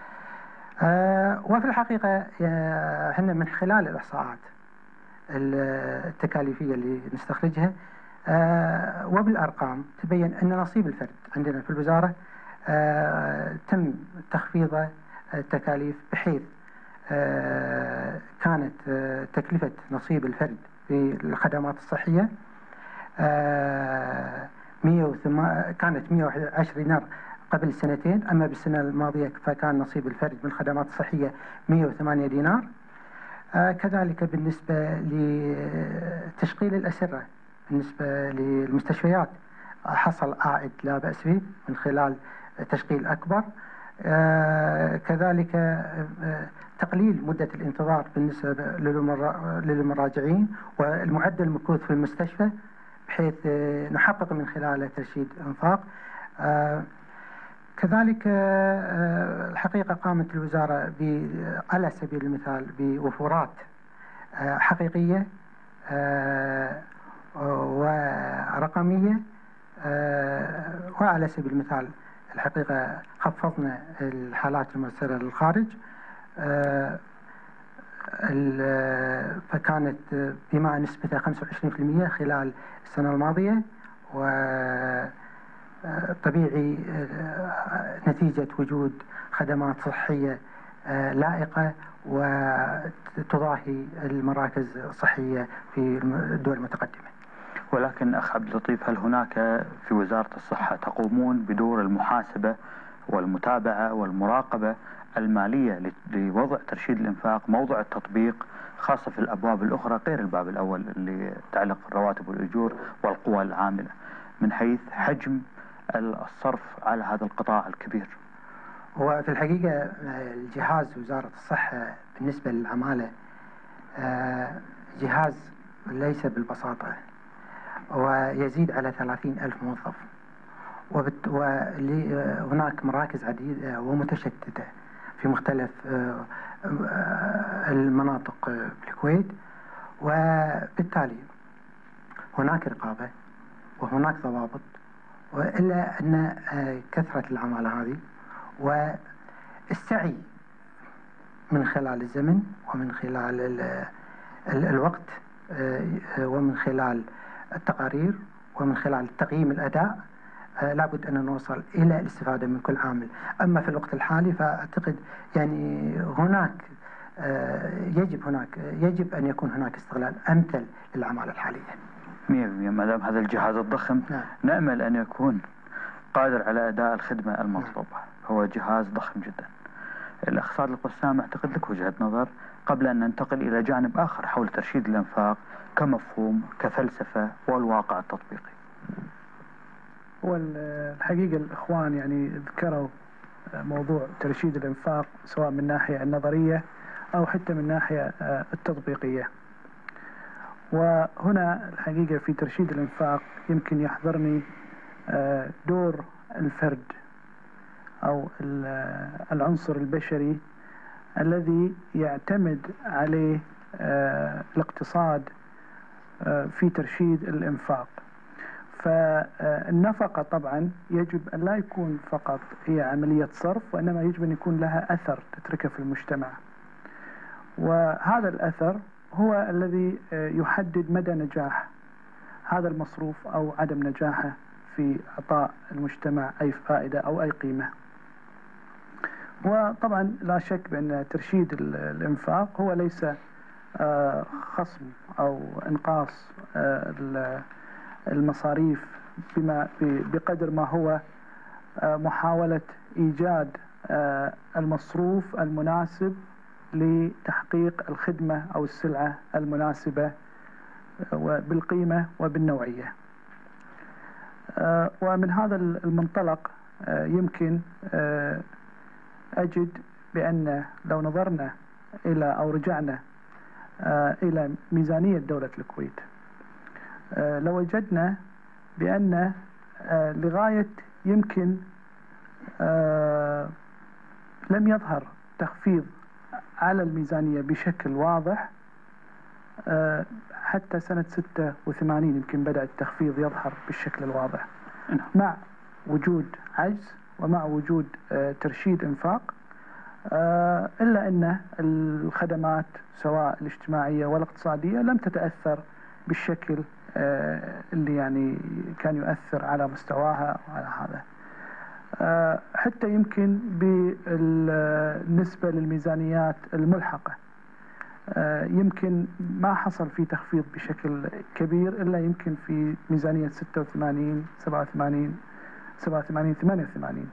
Speaker 4: وفي الحقيقة احنا من خلال الإحصاءات التكاليفية اللي نستخرجها وبالأرقام تبين أن نصيب الفرد عندنا في الوزارة تم تخفيض التكاليف، بحيث كانت تكلفة نصيب الفرد في الخدمات الصحية كانت 110 دينار قبل سنتين، أما بالسنة الماضية فكان نصيب الفرد من الخدمات الصحية 108 دينار. كذلك بالنسبة لتشغيل الأسرة بالنسبة للمستشفيات حصل عائد لا بأس به من خلال تشغيل أكبر. كذلك تقليل مدة الانتظار بالنسبة للمراجعين والمعدل المكوث في المستشفى بحيث نحقق من خلاله ترشيد إنفاق. كذلك الحقيقة قامت الوزارة على سبيل المثال بوفورات حقيقية ورقمية، وعلى سبيل المثال الحقيقة خفضنا الحالات المرسلة للخارج، فكانت بما نسبتها 25% خلال السنة الماضية، وطبيعي نتيجة وجود خدمات صحية لائقة وتضاهي المراكز الصحية في الدول المتقدمة.
Speaker 1: ولكن أخ عبد اللطيف، هل هناك في وزارة الصحة تقومون بدور المحاسبة والمتابعة والمراقبة المالية لوضع ترشيد الإنفاق موضع التطبيق، خاصة في الأبواب الأخرى غير الباب الأول اللي يتعلق بالرواتب والأجور والقوى العاملة، من حيث حجم الصرف على هذا القطاع الكبير؟
Speaker 4: وفي الحقيقة الجهاز وزارة الصحة بالنسبة للعمالة جهاز ليس بالبساطة، ويزيد على 30,000 موظف، وهناك مراكز عديدة ومتشتتة في مختلف المناطق بالكويت، وبالتالي هناك رقابة وهناك ضوابط، إلا أن كثرة العمالة هذه والسعي من خلال الزمن ومن خلال الوقت ومن خلال التقارير ومن خلال تقييم الأداء لابد أن نوصل إلى الاستفادة من كل عامل. أما في الوقت الحالي فأعتقد يعني هناك يجب أن يكون هناك استغلال أمثل للعمالة الحالية.
Speaker 1: 100%. ما دام هذا الجهاز الضخم نأمل أن يكون قادر على أداء الخدمة المطلوبة. هو جهاز ضخم جدا. الأخ صادق القسام أعتقد لك وجهة نظر قبل أن ننتقل إلى جانب آخر حول ترشيد الإنفاق كمفهوم كفلسفة والواقع التطبيقي.
Speaker 3: والحقيقة الإخوان يعني ذكروا موضوع ترشيد الإنفاق سواء من الناحية النظرية أو حتى من الناحية التطبيقية. وهنا الحقيقة في ترشيد الإنفاق يمكن يحضرني دور الفرد أو العنصر البشري الذي يعتمد عليه الاقتصاد في ترشيد الإنفاق. فالنفقة طبعا يجب أن لا يكون فقط هي عملية صرف، وإنما يجب أن يكون لها أثر تتركه في المجتمع، وهذا الأثر هو الذي يحدد مدى نجاح هذا المصروف أو عدم نجاحه في إعطاء المجتمع أي فائدة أو أي قيمة. وطبعا لا شك بأن ترشيد الإنفاق هو ليس خصم أو إنقاص المصاريف بقدر ما هو محاولة إيجاد المصروف المناسب لتحقيق الخدمة أو السلعة المناسبة بالقيمة وبالنوعية. ومن هذا المنطلق يمكن أجد بأن لو نظرنا إلى أو رجعنا إلى ميزانية دولة الكويت لوجدنا بأن لغاية يمكن لم يظهر تخفيض على الميزانية بشكل واضح حتى سنة 86 يمكن بدأ التخفيض يظهر بالشكل الواضح، مع وجود عجز ومع وجود ترشيد إنفاق، إلا أن الخدمات سواء الاجتماعية والاقتصادية لم تتأثر بالشكل اللي يعني كان يؤثر على مستواها وعلى هذا. حتى يمكن بالنسبة للميزانيات الملحقة يمكن ما حصل فيه تخفيض بشكل كبير إلا يمكن في ميزانية 86 87 88.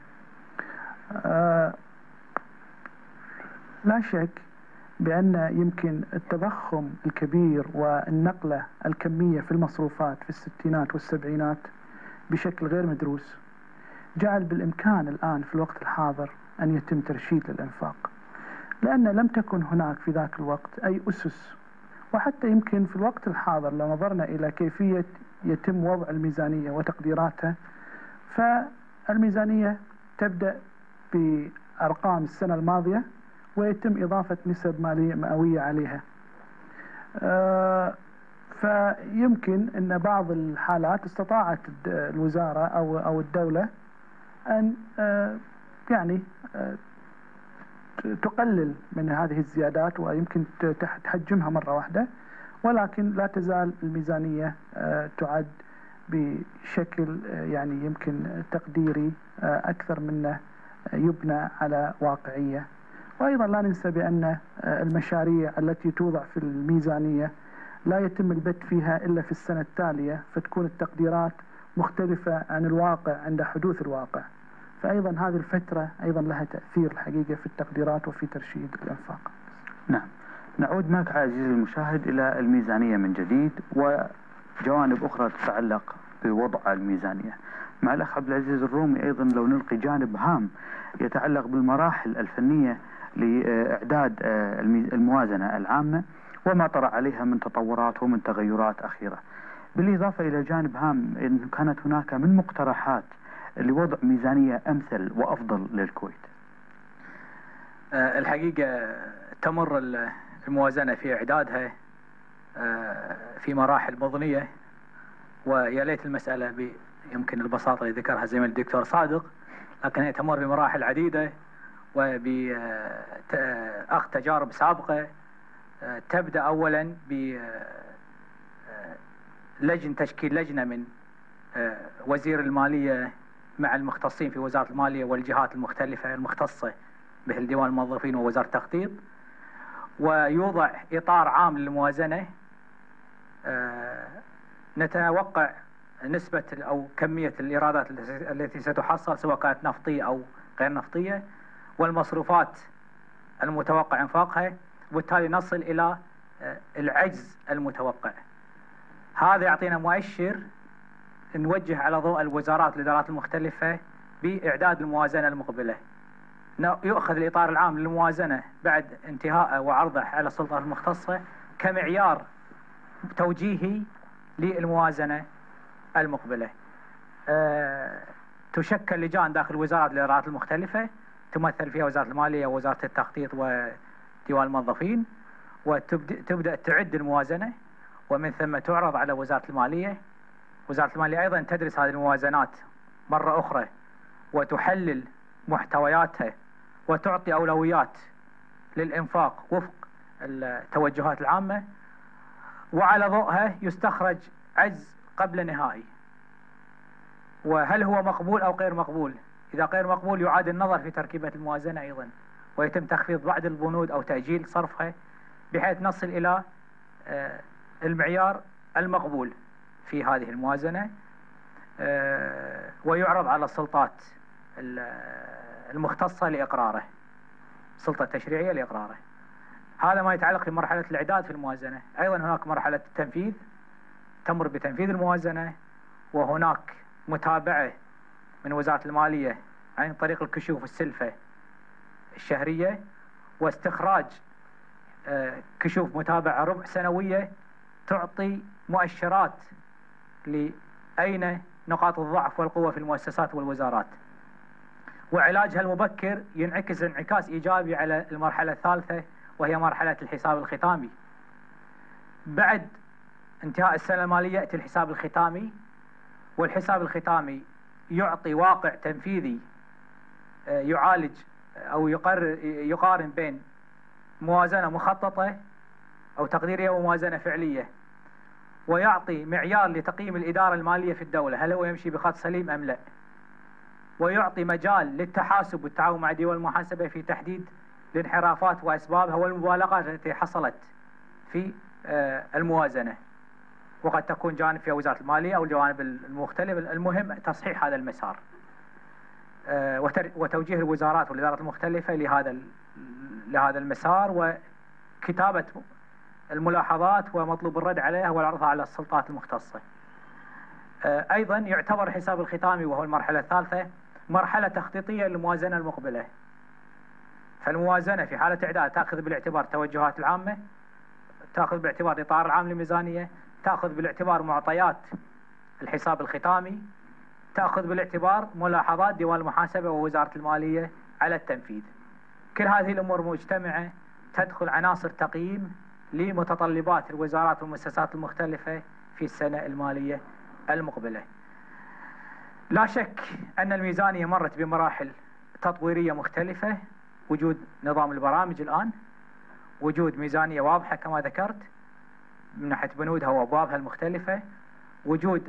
Speaker 3: لا شك بأن يمكن التضخم الكبير والنقلة الكمية في المصروفات في الستينات والسبعينات بشكل غير مدروس جعل بالإمكان الآن في الوقت الحاضر أن يتم ترشيد للإنفاق، لأن لم تكن هناك في ذاك الوقت أي أسس. وحتى يمكن في الوقت الحاضر لو نظرنا إلى كيفية يتم وضع الميزانية وتقديراتها، فالميزانية تبدأ بأرقام السنة الماضية ويتم إضافة نسب مالية مئوية عليها. فيمكن أن بعض الحالات استطاعت الوزارة أو الدولة أن يعني تقلل من هذه الزيادات ويمكن تحجمها مرة واحدة، ولكن لا تزال الميزانية تعد بشكل يعني يمكن تقديري أكثر منه يبنى على واقعية. وأيضا لا ننسى بأن المشاريع التي توضع في الميزانية لا يتم البت فيها إلا في السنة التالية، فتكون التقديرات مختلفة عن الواقع عند حدوث الواقع. فأيضا هذه الفترة أيضا لها تأثير الحقيقة في التقديرات وفي ترشيد الإنفاق.
Speaker 1: نعم، نعود معك عزيزي المشاهد إلى الميزانية من جديد وجوانب أخرى تتعلق بوضع الميزانية. مع الأخ عبد العزيز الرومي أيضا لو نلقي جانب هام يتعلق بالمراحل الفنية لإعداد الموازنة العامة وما طرأ عليها من تطورات ومن تغيرات أخيرة، بالإضافة إلى جانب هام إن كانت هناك من مقترحات لوضع ميزانية أمثل وأفضل للكويت.
Speaker 2: الحقيقة تمر الموازنة في إعدادها في مراحل مضنية، ويا ليت المسألة يمكن البساطة اللي ذكرها زي ما الدكتور صادق، لكن هي تمر بمراحل عديدة وبأخذ تجارب سابقة. تبدأ أولا تشكيل لجنة من وزير المالية مع المختصين في وزارة المالية والجهات المختلفة المختصة مثل ديوان الموظفين ووزارة التخطيط، ويوضع إطار عام للموازنة. نتوقع نسبة أو كمية الإيرادات التي ستحصل سواء كانت نفطية أو غير نفطية، والمصروفات المتوقع إنفاقها، وبالتالي نصل إلى العجز المتوقع. هذا يعطينا مؤشر نوجه على ضوء الوزارات والإدارات المختلفة بإعداد الموازنة المقبلة. يؤخذ الإطار العام للموازنة بعد انتهائه وعرضه على السلطة المختصة كمعيار توجيهي للموازنة المقبلة. تشكل لجان داخل الوزارات والإدارات المختلفة تمثل فيها وزارة المالية ووزارة التخطيط وديوان الموظفين، وتبدأ تعد الموازنة ومن ثم تعرض على وزارة المالية. وزارة المالية أيضا تدرس هذه الموازنات مرة أخرى وتحلل محتوياتها وتعطي أولويات للإنفاق وفق التوجهات العامة، وعلى ضوءها يستخرج عجز قبل نهائي، وهل هو مقبول أو غير مقبول. إذا غير مقبول يعاد النظر في تركيبة الموازنة أيضا، ويتم تخفيض بعض البنود أو تأجيل صرفها بحيث نصل إلى المعيار المقبول في هذه الموازنة، ويعرض على السلطات المختصة لإقراره، السلطة التشريعية لإقراره. هذا ما يتعلق بمرحلة الإعداد في الموازنة. أيضا هناك مرحلة التنفيذ تمر بتنفيذ الموازنة، وهناك متابعة من وزارة المالية عن طريق الكشوف السلفة الشهرية، واستخراج كشوف متابعة ربع سنوية تعطي مؤشرات لأين نقاط الضعف والقوة في المؤسسات والوزارات، وعلاجها المبكر ينعكس انعكاس إيجابي على المرحلة الثالثة وهي مرحلة الحساب الختامي. بعد انتهاء السنة المالية يأتي الحساب الختامي، والحساب الختامي يعطي واقع تنفيذي يعالج أو يقارن بين موازنة مخططة أو تقديرية وموازنة فعلية، ويعطي معيار لتقييم الإدارة المالية في الدولة هل هو يمشي بخط سليم أم لا، ويعطي مجال للتحاسب والتعاون مع ديوان المحاسبة في تحديد الانحرافات وأسبابها والمبالغات التي حصلت في الموازنة، وقد تكون جانب في وزارة المالية أو الجوانب المختلفة. المهم تصحيح هذا المسار وتوجيه الوزارات والإدارات المختلفة لهذا المسار، وكتابة الملاحظات ومطلوب الرد عليها والعرضها على السلطات المختصة. أيضا يعتبر الحساب الختامي، وهو المرحلة الثالثة، مرحلة تخطيطية للموازنة المقبلة. فالموازنة في حالة إعداد تأخذ بالاعتبار التوجهات العامة، تأخذ بالاعتبار الإطار العام للميزانية، تأخذ بالاعتبار معطيات الحساب الختامي، تأخذ بالاعتبار ملاحظات ديوان المحاسبة ووزارة المالية على التنفيذ. كل هذه الأمور مجتمعة تدخل عناصر تقييم لمتطلبات الوزارات والمؤسسات المختلفة في السنة المالية المقبلة. لا شك أن الميزانية مرت بمراحل تطويرية مختلفة، وجود نظام البرامج الآن، وجود ميزانية واضحة كما ذكرت من ناحية بنودها وأبوابها المختلفة، وجود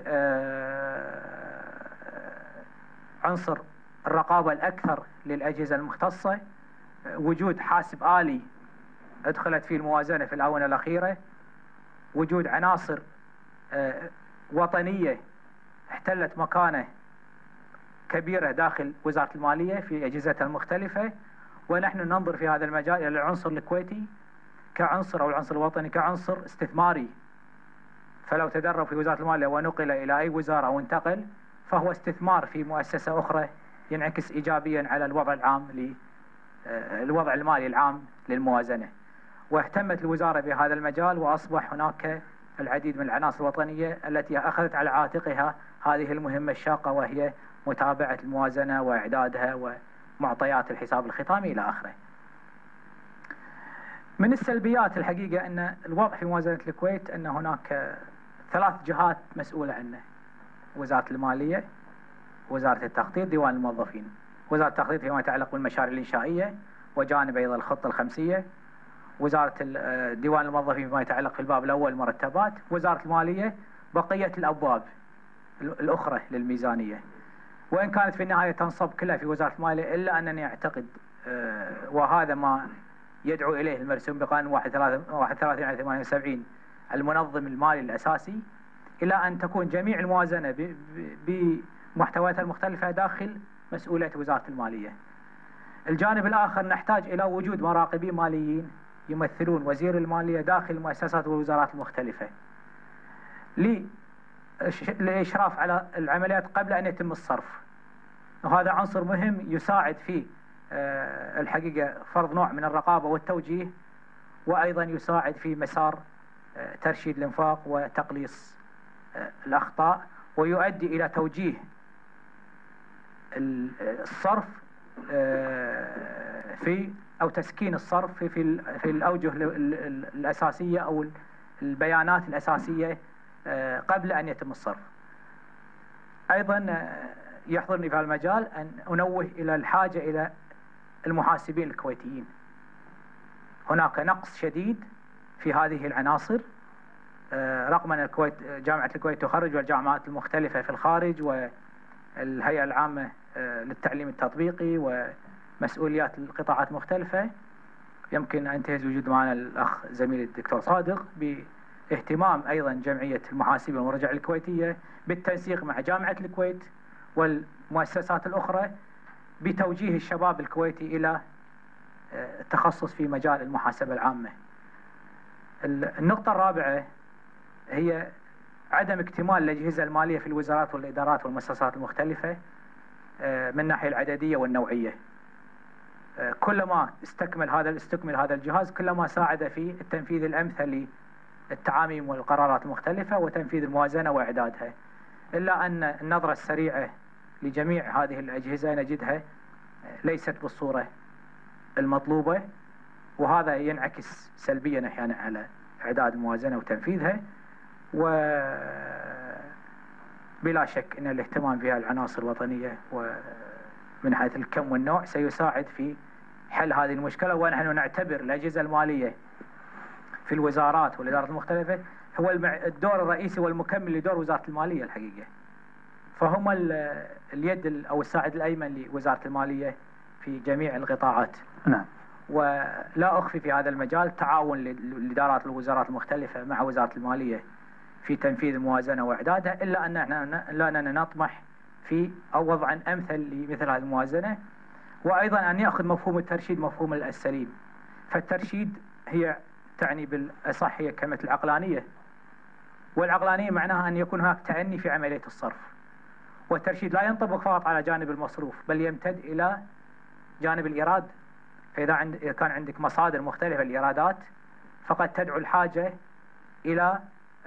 Speaker 2: عنصر الرقابة الأكثر للأجهزة المختصة، وجود حاسب آلي ادخلت فيه الموازنة في الآونة الأخيرة، وجود عناصر وطنية احتلت مكانة كبيرة داخل وزارة المالية في أجهزتها المختلفة. ونحن ننظر في هذا المجال إلى العنصر الكويتي كعنصر، أو العنصر الوطني كعنصر استثماري. فلو تدرب في وزارة المالية ونقل إلى أي وزارة أو انتقل، فهو استثمار في مؤسسة أخرى ينعكس إيجابيا على الوضع العام الوضع المالي العام للموازنة. واهتمت الوزارة بهذا المجال، وأصبح هناك العديد من العناصر الوطنية التي أخذت على عاتقها هذه المهمة الشاقة، وهي متابعة الموازنة وإعدادها ومعطيات الحساب الختامي إلى آخره. من السلبيات الحقيقة أن الوضع في موازنة الكويت أن هناك 3 جهات مسؤولة عنه: وزارة المالية، وزارة التخطيط، ديوان الموظفين. وزارة التخطيط فيما يتعلق بالمشاريع الإنشائية، وجانب أيضا الخطة الخمسية. وزارة ديوان الموظفين فيما يتعلق في الباب الأول المرتبات. وزارة المالية بقية الأبواب الأخرى للميزانية. وإن كانت في النهاية تنصب كلها في وزارة المالية، إلا أنني أعتقد وهذا ما يدعو إليه المرسوم بقانون 31/78 المنظم المالي الأساسي، إلى أن تكون جميع الموازنة بمحتوياتها المختلفة داخل مسؤولية وزارة المالية. الجانب الآخر نحتاج إلى وجود مراقبين ماليين يمثلون وزير المالية داخل المؤسسات والوزارات المختلفة للإشراف على العمليات قبل أن يتم الصرف. وهذا عنصر مهم يساعد في الحقيقة فرض نوع من الرقابة والتوجيه، وأيضا يساعد في مسار ترشيد الإنفاق وتقليص الأخطاء، ويؤدي إلى توجيه الصرف أو تسكين الصرف في الأوجه الأساسية أو البيانات الأساسية قبل أن يتم الصرف. أيضا يحضرني في المجال أن أنوه إلى الحاجة إلى المحاسبين الكويتيين. هناك نقص شديد في هذه العناصر، رغم أن جامعة الكويت تخرج، والجامعات المختلفة في الخارج، والهيئة العامة للتعليم التطبيقي، ومسؤوليات القطاعات المختلفة. يمكن أن ينتهز وجود معنا الأخ زميل الدكتور صادق باهتمام أيضا جمعية المحاسبين والمراجعة الكويتية بالتنسيق مع جامعة الكويت والمؤسسات الأخرى بتوجيه الشباب الكويتي إلى التخصص في مجال المحاسبة العامة. النقطة الرابعة هي عدم اكتمال الأجهزة المالية في الوزارات والإدارات والمؤسسات المختلفة من الناحية العددية والنوعية. كلما استكمل هذا الجهاز، كلما ساعد في التنفيذ الأمثل للتعاميم والقرارات المختلفة وتنفيذ الموازنة وإعدادها. إلا أن النظرة السريعة لجميع هذه الأجهزة نجدها ليست بالصورة المطلوبة، وهذا ينعكس سلبيا أحيانا على إعداد الموازنة وتنفيذها. وبلا شك أن الاهتمام بها العناصر الوطنية ومن ناحية الكم والنوع سيساعد في حل هذه المشكلة. ونحن نعتبر الأجهزة المالية في الوزارات والإدارات المختلفة هو الدور الرئيسي والمكمل لدور وزارة المالية الحقيقة، فهم اليد أو الساعد الأيمن لوزارة المالية في جميع القطاعات.
Speaker 1: نعم.
Speaker 2: ولا أخفي في هذا المجال تعاون لإدارات الوزارات المختلفة مع وزارة المالية في تنفيذ الموازنة وإعدادها، إلا أننا نطمح في أو وضعا أمثل لمثل هذه الموازنة، وأيضا أن يأخذ مفهوم الترشيد مفهوم السليم. فالترشيد هي تعني بالأصح هي كلمة العقلانية، والعقلانية معناها أن يكون هناك تأني في عملية الصرف، والترشيد لا ينطبق فقط على جانب المصروف بل يمتد إلى جانب الإيراد. فإذا كان عندك مصادر مختلفة للإيرادات فقد تدعو الحاجة إلى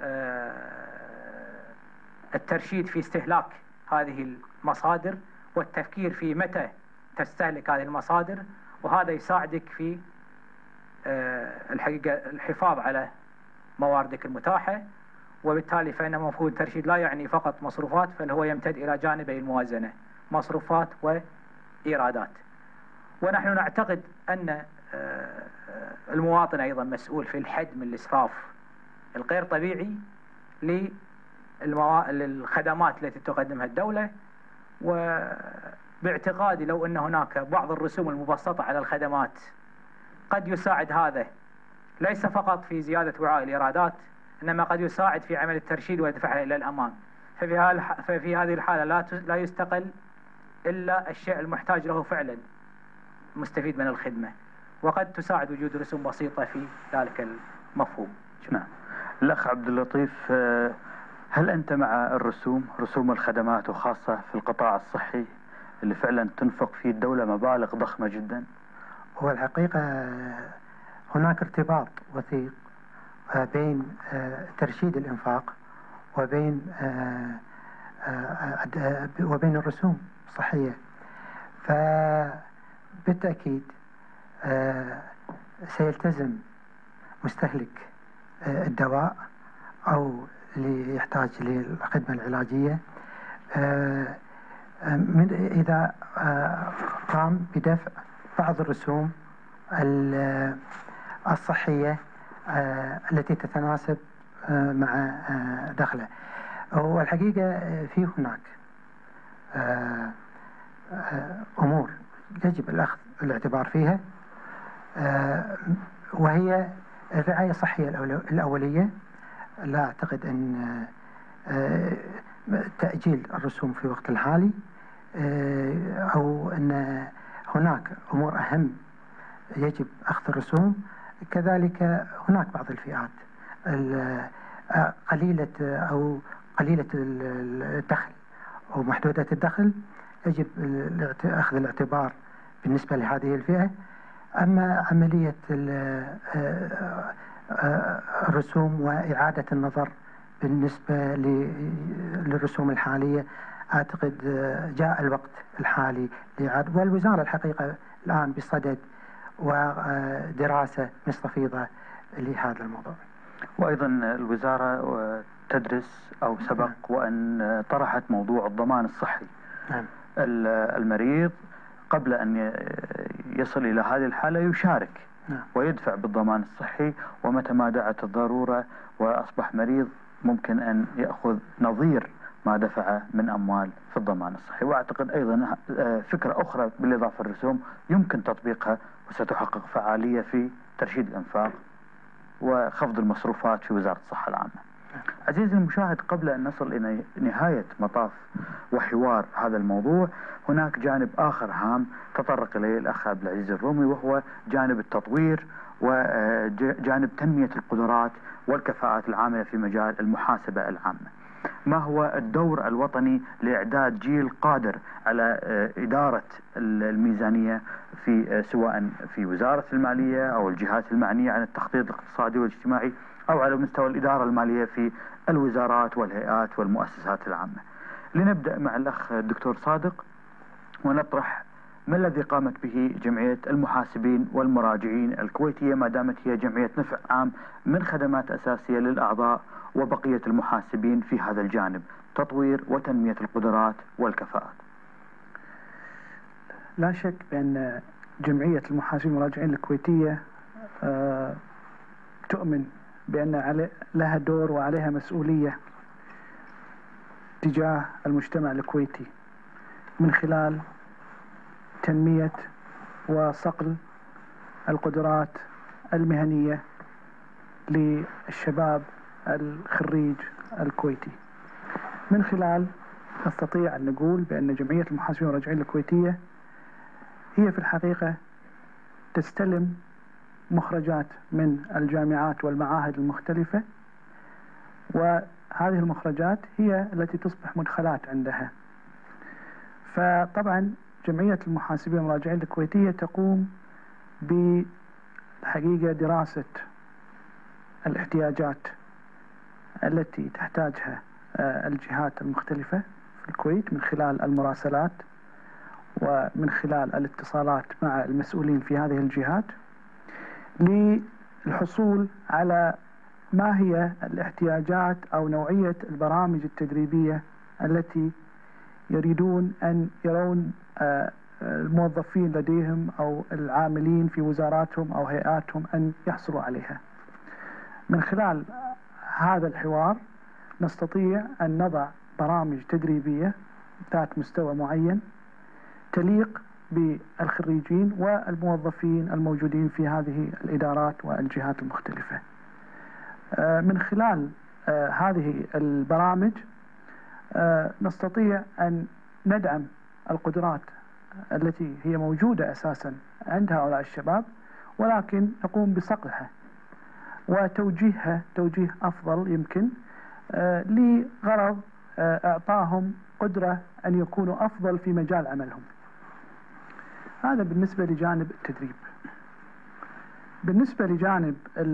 Speaker 2: الترشيد في استهلاك هذه المصادر والتفكير في متى تستهلك هذه المصادر، وهذا يساعدك في الحقيقة الحفاظ على مواردك المتاحة. وبالتالي فإن مفهوم الترشيد لا يعني فقط مصروفات، بل هو يمتد إلى جانبي الموازنة، مصروفات وإيرادات. ونحن نعتقد أن المواطن أيضا مسؤول في الحد من الإسراف الغير طبيعي للخدمات التي تقدمها الدولة. وباعتقادي لو أن هناك بعض الرسوم المبسطة على الخدمات قد يساعد هذا ليس فقط في زيادة وعاء الإيرادات، إنما قد يساعد في عمل الترشيد ويدفعها إلى الأمام. ففي هذه الحالة لا يستقل إلا الشيء المحتاج له فعلا مستفيد من الخدمة، وقد تساعد وجود رسوم بسيطة في ذلك المفهوم.
Speaker 1: نعم. الأخ عبد اللطيف، هل أنت مع رسوم الخدمات وخاصة في القطاع الصحي اللي فعلا تنفق فيه الدولة مبالغ ضخمة جدا؟
Speaker 4: هو الحقيقة هناك ارتباط وثيق بين ترشيد الإنفاق وبين الرسوم الصحية. فبالتأكيد سيلتزم مستهلك الدواء أو اللي يحتاج للخدمة العلاجية إذا قام بدفع بعض الرسوم الصحية التي تتناسب مع دخله. والحقيقة في هناك أمور يجب الأخذ الاعتبار فيها، وهي الرعاية الصحية الأولية. لا أعتقد أن تأجيل الرسوم في وقت الحالي أو أن هناك أمور أهم يجب أخذ الرسوم. كذلك هناك بعض الفئات قليلة الدخل أو محدودة الدخل يجب أخذ الاعتبار بالنسبة لهذه الفئة. أما عملية الرسوم وإعادة النظر بالنسبة للرسوم الحالية، أعتقد جاء الوقت الحالي لإعادة، والوزارة الحقيقة الآن بصدد ودراسة مستفيضة لهذا الموضوع.
Speaker 1: وأيضا الوزارة تدرس أو سبق وأن طرحت موضوع الضمان الصحي.
Speaker 4: نعم.
Speaker 1: المريض قبل أن يصل إلى هذه الحالة يشارك ويدفع بالضمان الصحي، ومتى ما دعت الضرورة وأصبح مريض ممكن أن يأخذ نظير ما دفع من أموال في الضمان الصحي. وأعتقد أيضا فكرة أخرى بالإضافة للرسوم يمكن تطبيقها وستحقق فعالية في ترشيد الإنفاق وخفض المصروفات في وزارة الصحة العامة. عزيزي المشاهد، قبل أن نصل إلى نهاية مطاف وحوار هذا الموضوع، هناك جانب آخر هام تطرق إليه الأخ عبد العزيز الرومي، وهو جانب التطوير وجانب تنمية القدرات والكفاءات العاملة في مجال المحاسبة العامة. ما هو الدور الوطني لإعداد جيل قادر على إدارة الميزانية في سواء في وزارة المالية أو الجهات المعنية عن التخطيط الاقتصادي والاجتماعي، أو على مستوى الإدارة المالية في الوزارات والهيئات والمؤسسات العامة. لنبدأ مع الأخ الدكتور صادق ونطرح ما الذي قامت به جمعية المحاسبين والمراجعين الكويتية، ما دامت هي جمعية نفع عام من خدمات أساسية للأعضاء وبقية المحاسبين في هذا الجانب، تطوير وتنمية القدرات والكفاءات.
Speaker 3: لا شك بأن جمعية المحاسبين والمراجعين الكويتية تؤمن بأن لها دور وعليها مسؤولية تجاه المجتمع الكويتي من خلال تنمية وصقل القدرات المهنية للشباب الخريج الكويتي. من خلال نستطيع أن نقول بأن جمعية المحاسبين والراجعين الكويتية هي في الحقيقة تستلم مخرجات من الجامعات والمعاهد المختلفة، وهذه المخرجات هي التي تصبح مدخلات عندها. فطبعا جمعية المحاسبين والراجعين الكويتية تقوم بالحقيقة دراسة الاحتياجات التي تحتاجها الجهات المختلفة في الكويت من خلال المراسلات ومن خلال الاتصالات مع المسؤولين في هذه الجهات، للحصول على ما هي الاحتياجات أو نوعية البرامج التدريبية التي يريدون أن يرون الموظفين لديهم أو العاملين في وزاراتهم أو هيئاتهم أن يحصلوا عليها. من خلال هذا الحوار نستطيع أن نضع برامج تدريبية ذات مستوى معين تليق بالخريجين والموظفين الموجودين في هذه الإدارات والجهات المختلفة. من خلال هذه البرامج نستطيع أن ندعم القدرات التي هي موجودة أساسا عند هؤلاء الشباب، ولكن نقوم بصقلها وتوجيهها توجيه أفضل يمكن لغرض إعطاهم قدرة أن يكونوا أفضل في مجال عملهم. هذا بالنسبة لجانب التدريب. بالنسبة لجانب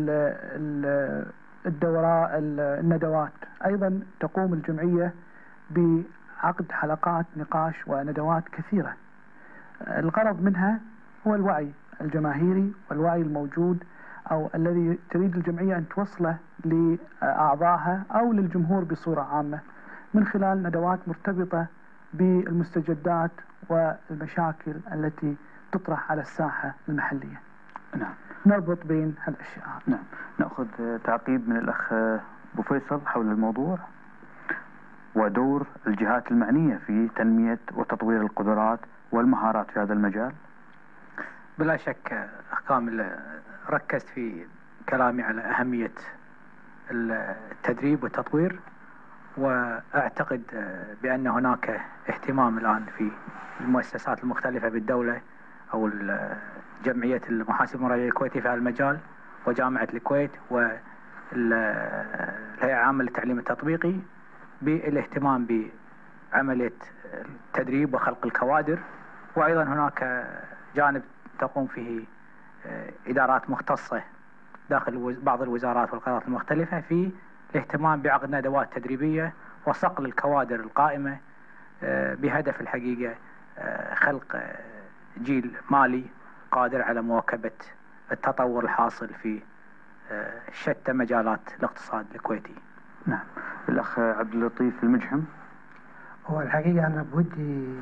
Speaker 3: الندوات، أيضا تقوم الجمعية بعقد حلقات نقاش وندوات كثيرة. الغرض منها هو الوعي الجماهيري والوعي الموجود أو الذي تريد الجمعية أن توصله لأعضائها أو للجمهور بصورة عامة من خلال ندوات مرتبطة بالمستجدات والمشاكل التي تطرح على الساحة المحلية.
Speaker 1: نعم.
Speaker 3: نربط بين هالأشياء.
Speaker 1: نعم. نأخذ تعقيب من الأخ أبو فيصل حول الموضوع ودور الجهات المعنية في تنمية وتطوير القدرات والمهارات في هذا المجال.
Speaker 2: بلا شك أخ كامل ركزت في كلامي على أهمية التدريب والتطوير، وأعتقد بأن هناك اهتمام الآن في المؤسسات المختلفة بالدولة أو جمعية المحاسبين والراجعين الكويتي في هذا المجال وجامعة الكويت والهيئة العامة للتعليم التطبيقي بالاهتمام بعملية التدريب وخلق الكوادر. وأيضا هناك جانب تقوم فيه إدارات مختصة داخل بعض الوزارات والقطاعات المختلفة في الاهتمام بعقد ندوات تدريبية وصقل الكوادر القائمة بهدف الحقيقة خلق جيل مالي قادر على مواكبة التطور الحاصل في شتى مجالات الاقتصاد الكويتي.
Speaker 1: نعم. الأخ عبد اللطيف المجحم.
Speaker 4: هو الحقيقة أنا بودي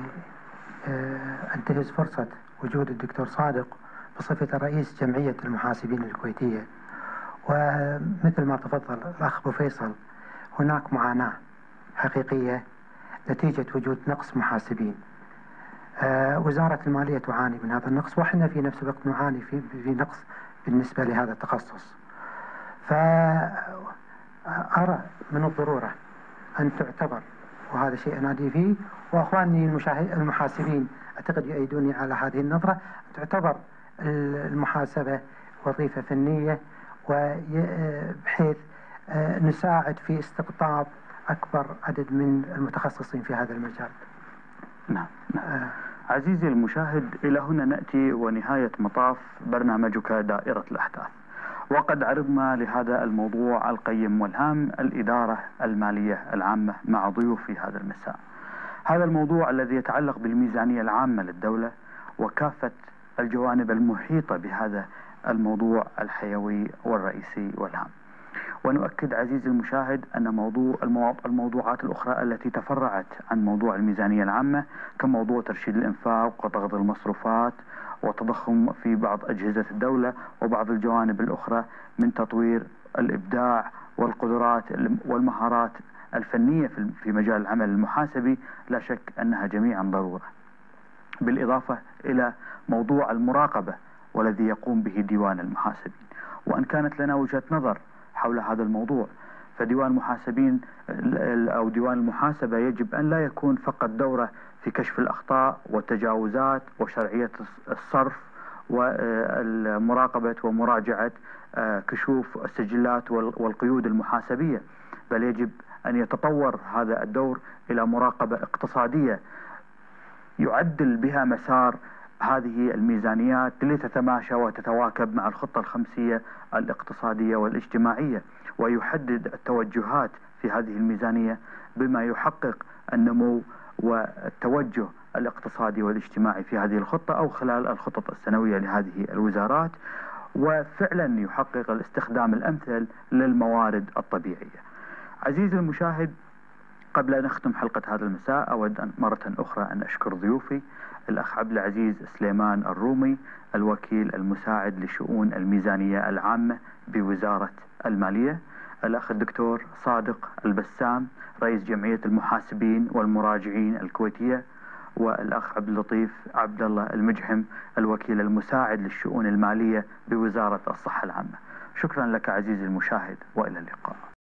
Speaker 4: أنتهز فرصة وجود الدكتور صادق بصفة رئيس جمعية المحاسبين الكويتية، ومثل ما تفضل الأخ أبو فيصل هناك معاناة حقيقية نتيجة وجود نقص محاسبين. وزارة المالية تعاني من هذا النقص، وإحنا في نفس الوقت نعاني في نقص بالنسبة لهذا التخصص. فأرى من الضرورة أن تعتبر، وهذا شيء أنادي فيه، وأخواني المحاسبين أعتقد يؤيدوني على هذه النظرة، تعتبر المحاسبة وظيفة فنية، وبحيث نساعد في استقطاب أكبر عدد من المتخصصين في هذا المجال.
Speaker 1: نعم. عزيزي المشاهد، إلى هنا نأتي ونهاية مطاف برنامجك دائرة الأحداث، وقد عرضنا لهذا الموضوع القيم والهام الإدارة المالية العامة مع ضيوف في هذا المساء. هذا الموضوع الذي يتعلق بالميزانية العامة للدولة وكافة الجوانب المحيطة بهذا الموضوع الحيوي والرئيسي والهام. ونؤكد عزيزي المشاهد أن الموضوعات الأخرى التي تفرعت عن موضوع الميزانية العامة كموضوع ترشيد الإنفاق وتغطية المصروفات وتضخم في بعض أجهزة الدولة وبعض الجوانب الأخرى من تطوير الإبداع والقدرات والمهارات الفنية في مجال العمل المحاسبي، لا شك أنها جميعا ضرورة، بالإضافة إلى موضوع المراقبة والذي يقوم به ديوان المحاسبين. وأن كانت لنا وجهة نظر حول هذا الموضوع، فديوان المحاسبين أو ديوان المحاسبة يجب أن لا يكون فقط دوره في كشف الأخطاء والتجاوزات وشرعية الصرف ومراقبة ومراجعة كشوف السجلات والقيود المحاسبية، بل يجب أن يتطور هذا الدور إلى مراقبة اقتصادية يعدل بها مسار هذه الميزانيات لتتماشى وتتواكب مع الخطة الخمسية الاقتصادية والاجتماعية، ويحدد التوجهات في هذه الميزانية بما يحقق النمو والتوجه الاقتصادي والاجتماعي في هذه الخطة أو خلال الخطط السنوية لهذه الوزارات، وفعلا يحقق الاستخدام الأمثل للموارد الطبيعية. عزيزي المشاهد، قبل أن نختم حلقة هذا المساء أود أن مرة أخرى أن أشكر ضيوفي الأخ عبد العزيز سليمان الرومي، الوكيل المساعد لشؤون الميزانية العامة بوزارة المالية، الأخ الدكتور صادق البسام رئيس جمعية المحاسبين والمراجعين الكويتية، والأخ عبد اللطيف عبد الله المجحم الوكيل المساعد للشؤون المالية بوزارة الصحة العامة. شكرا لك عزيزي المشاهد، وإلى اللقاء.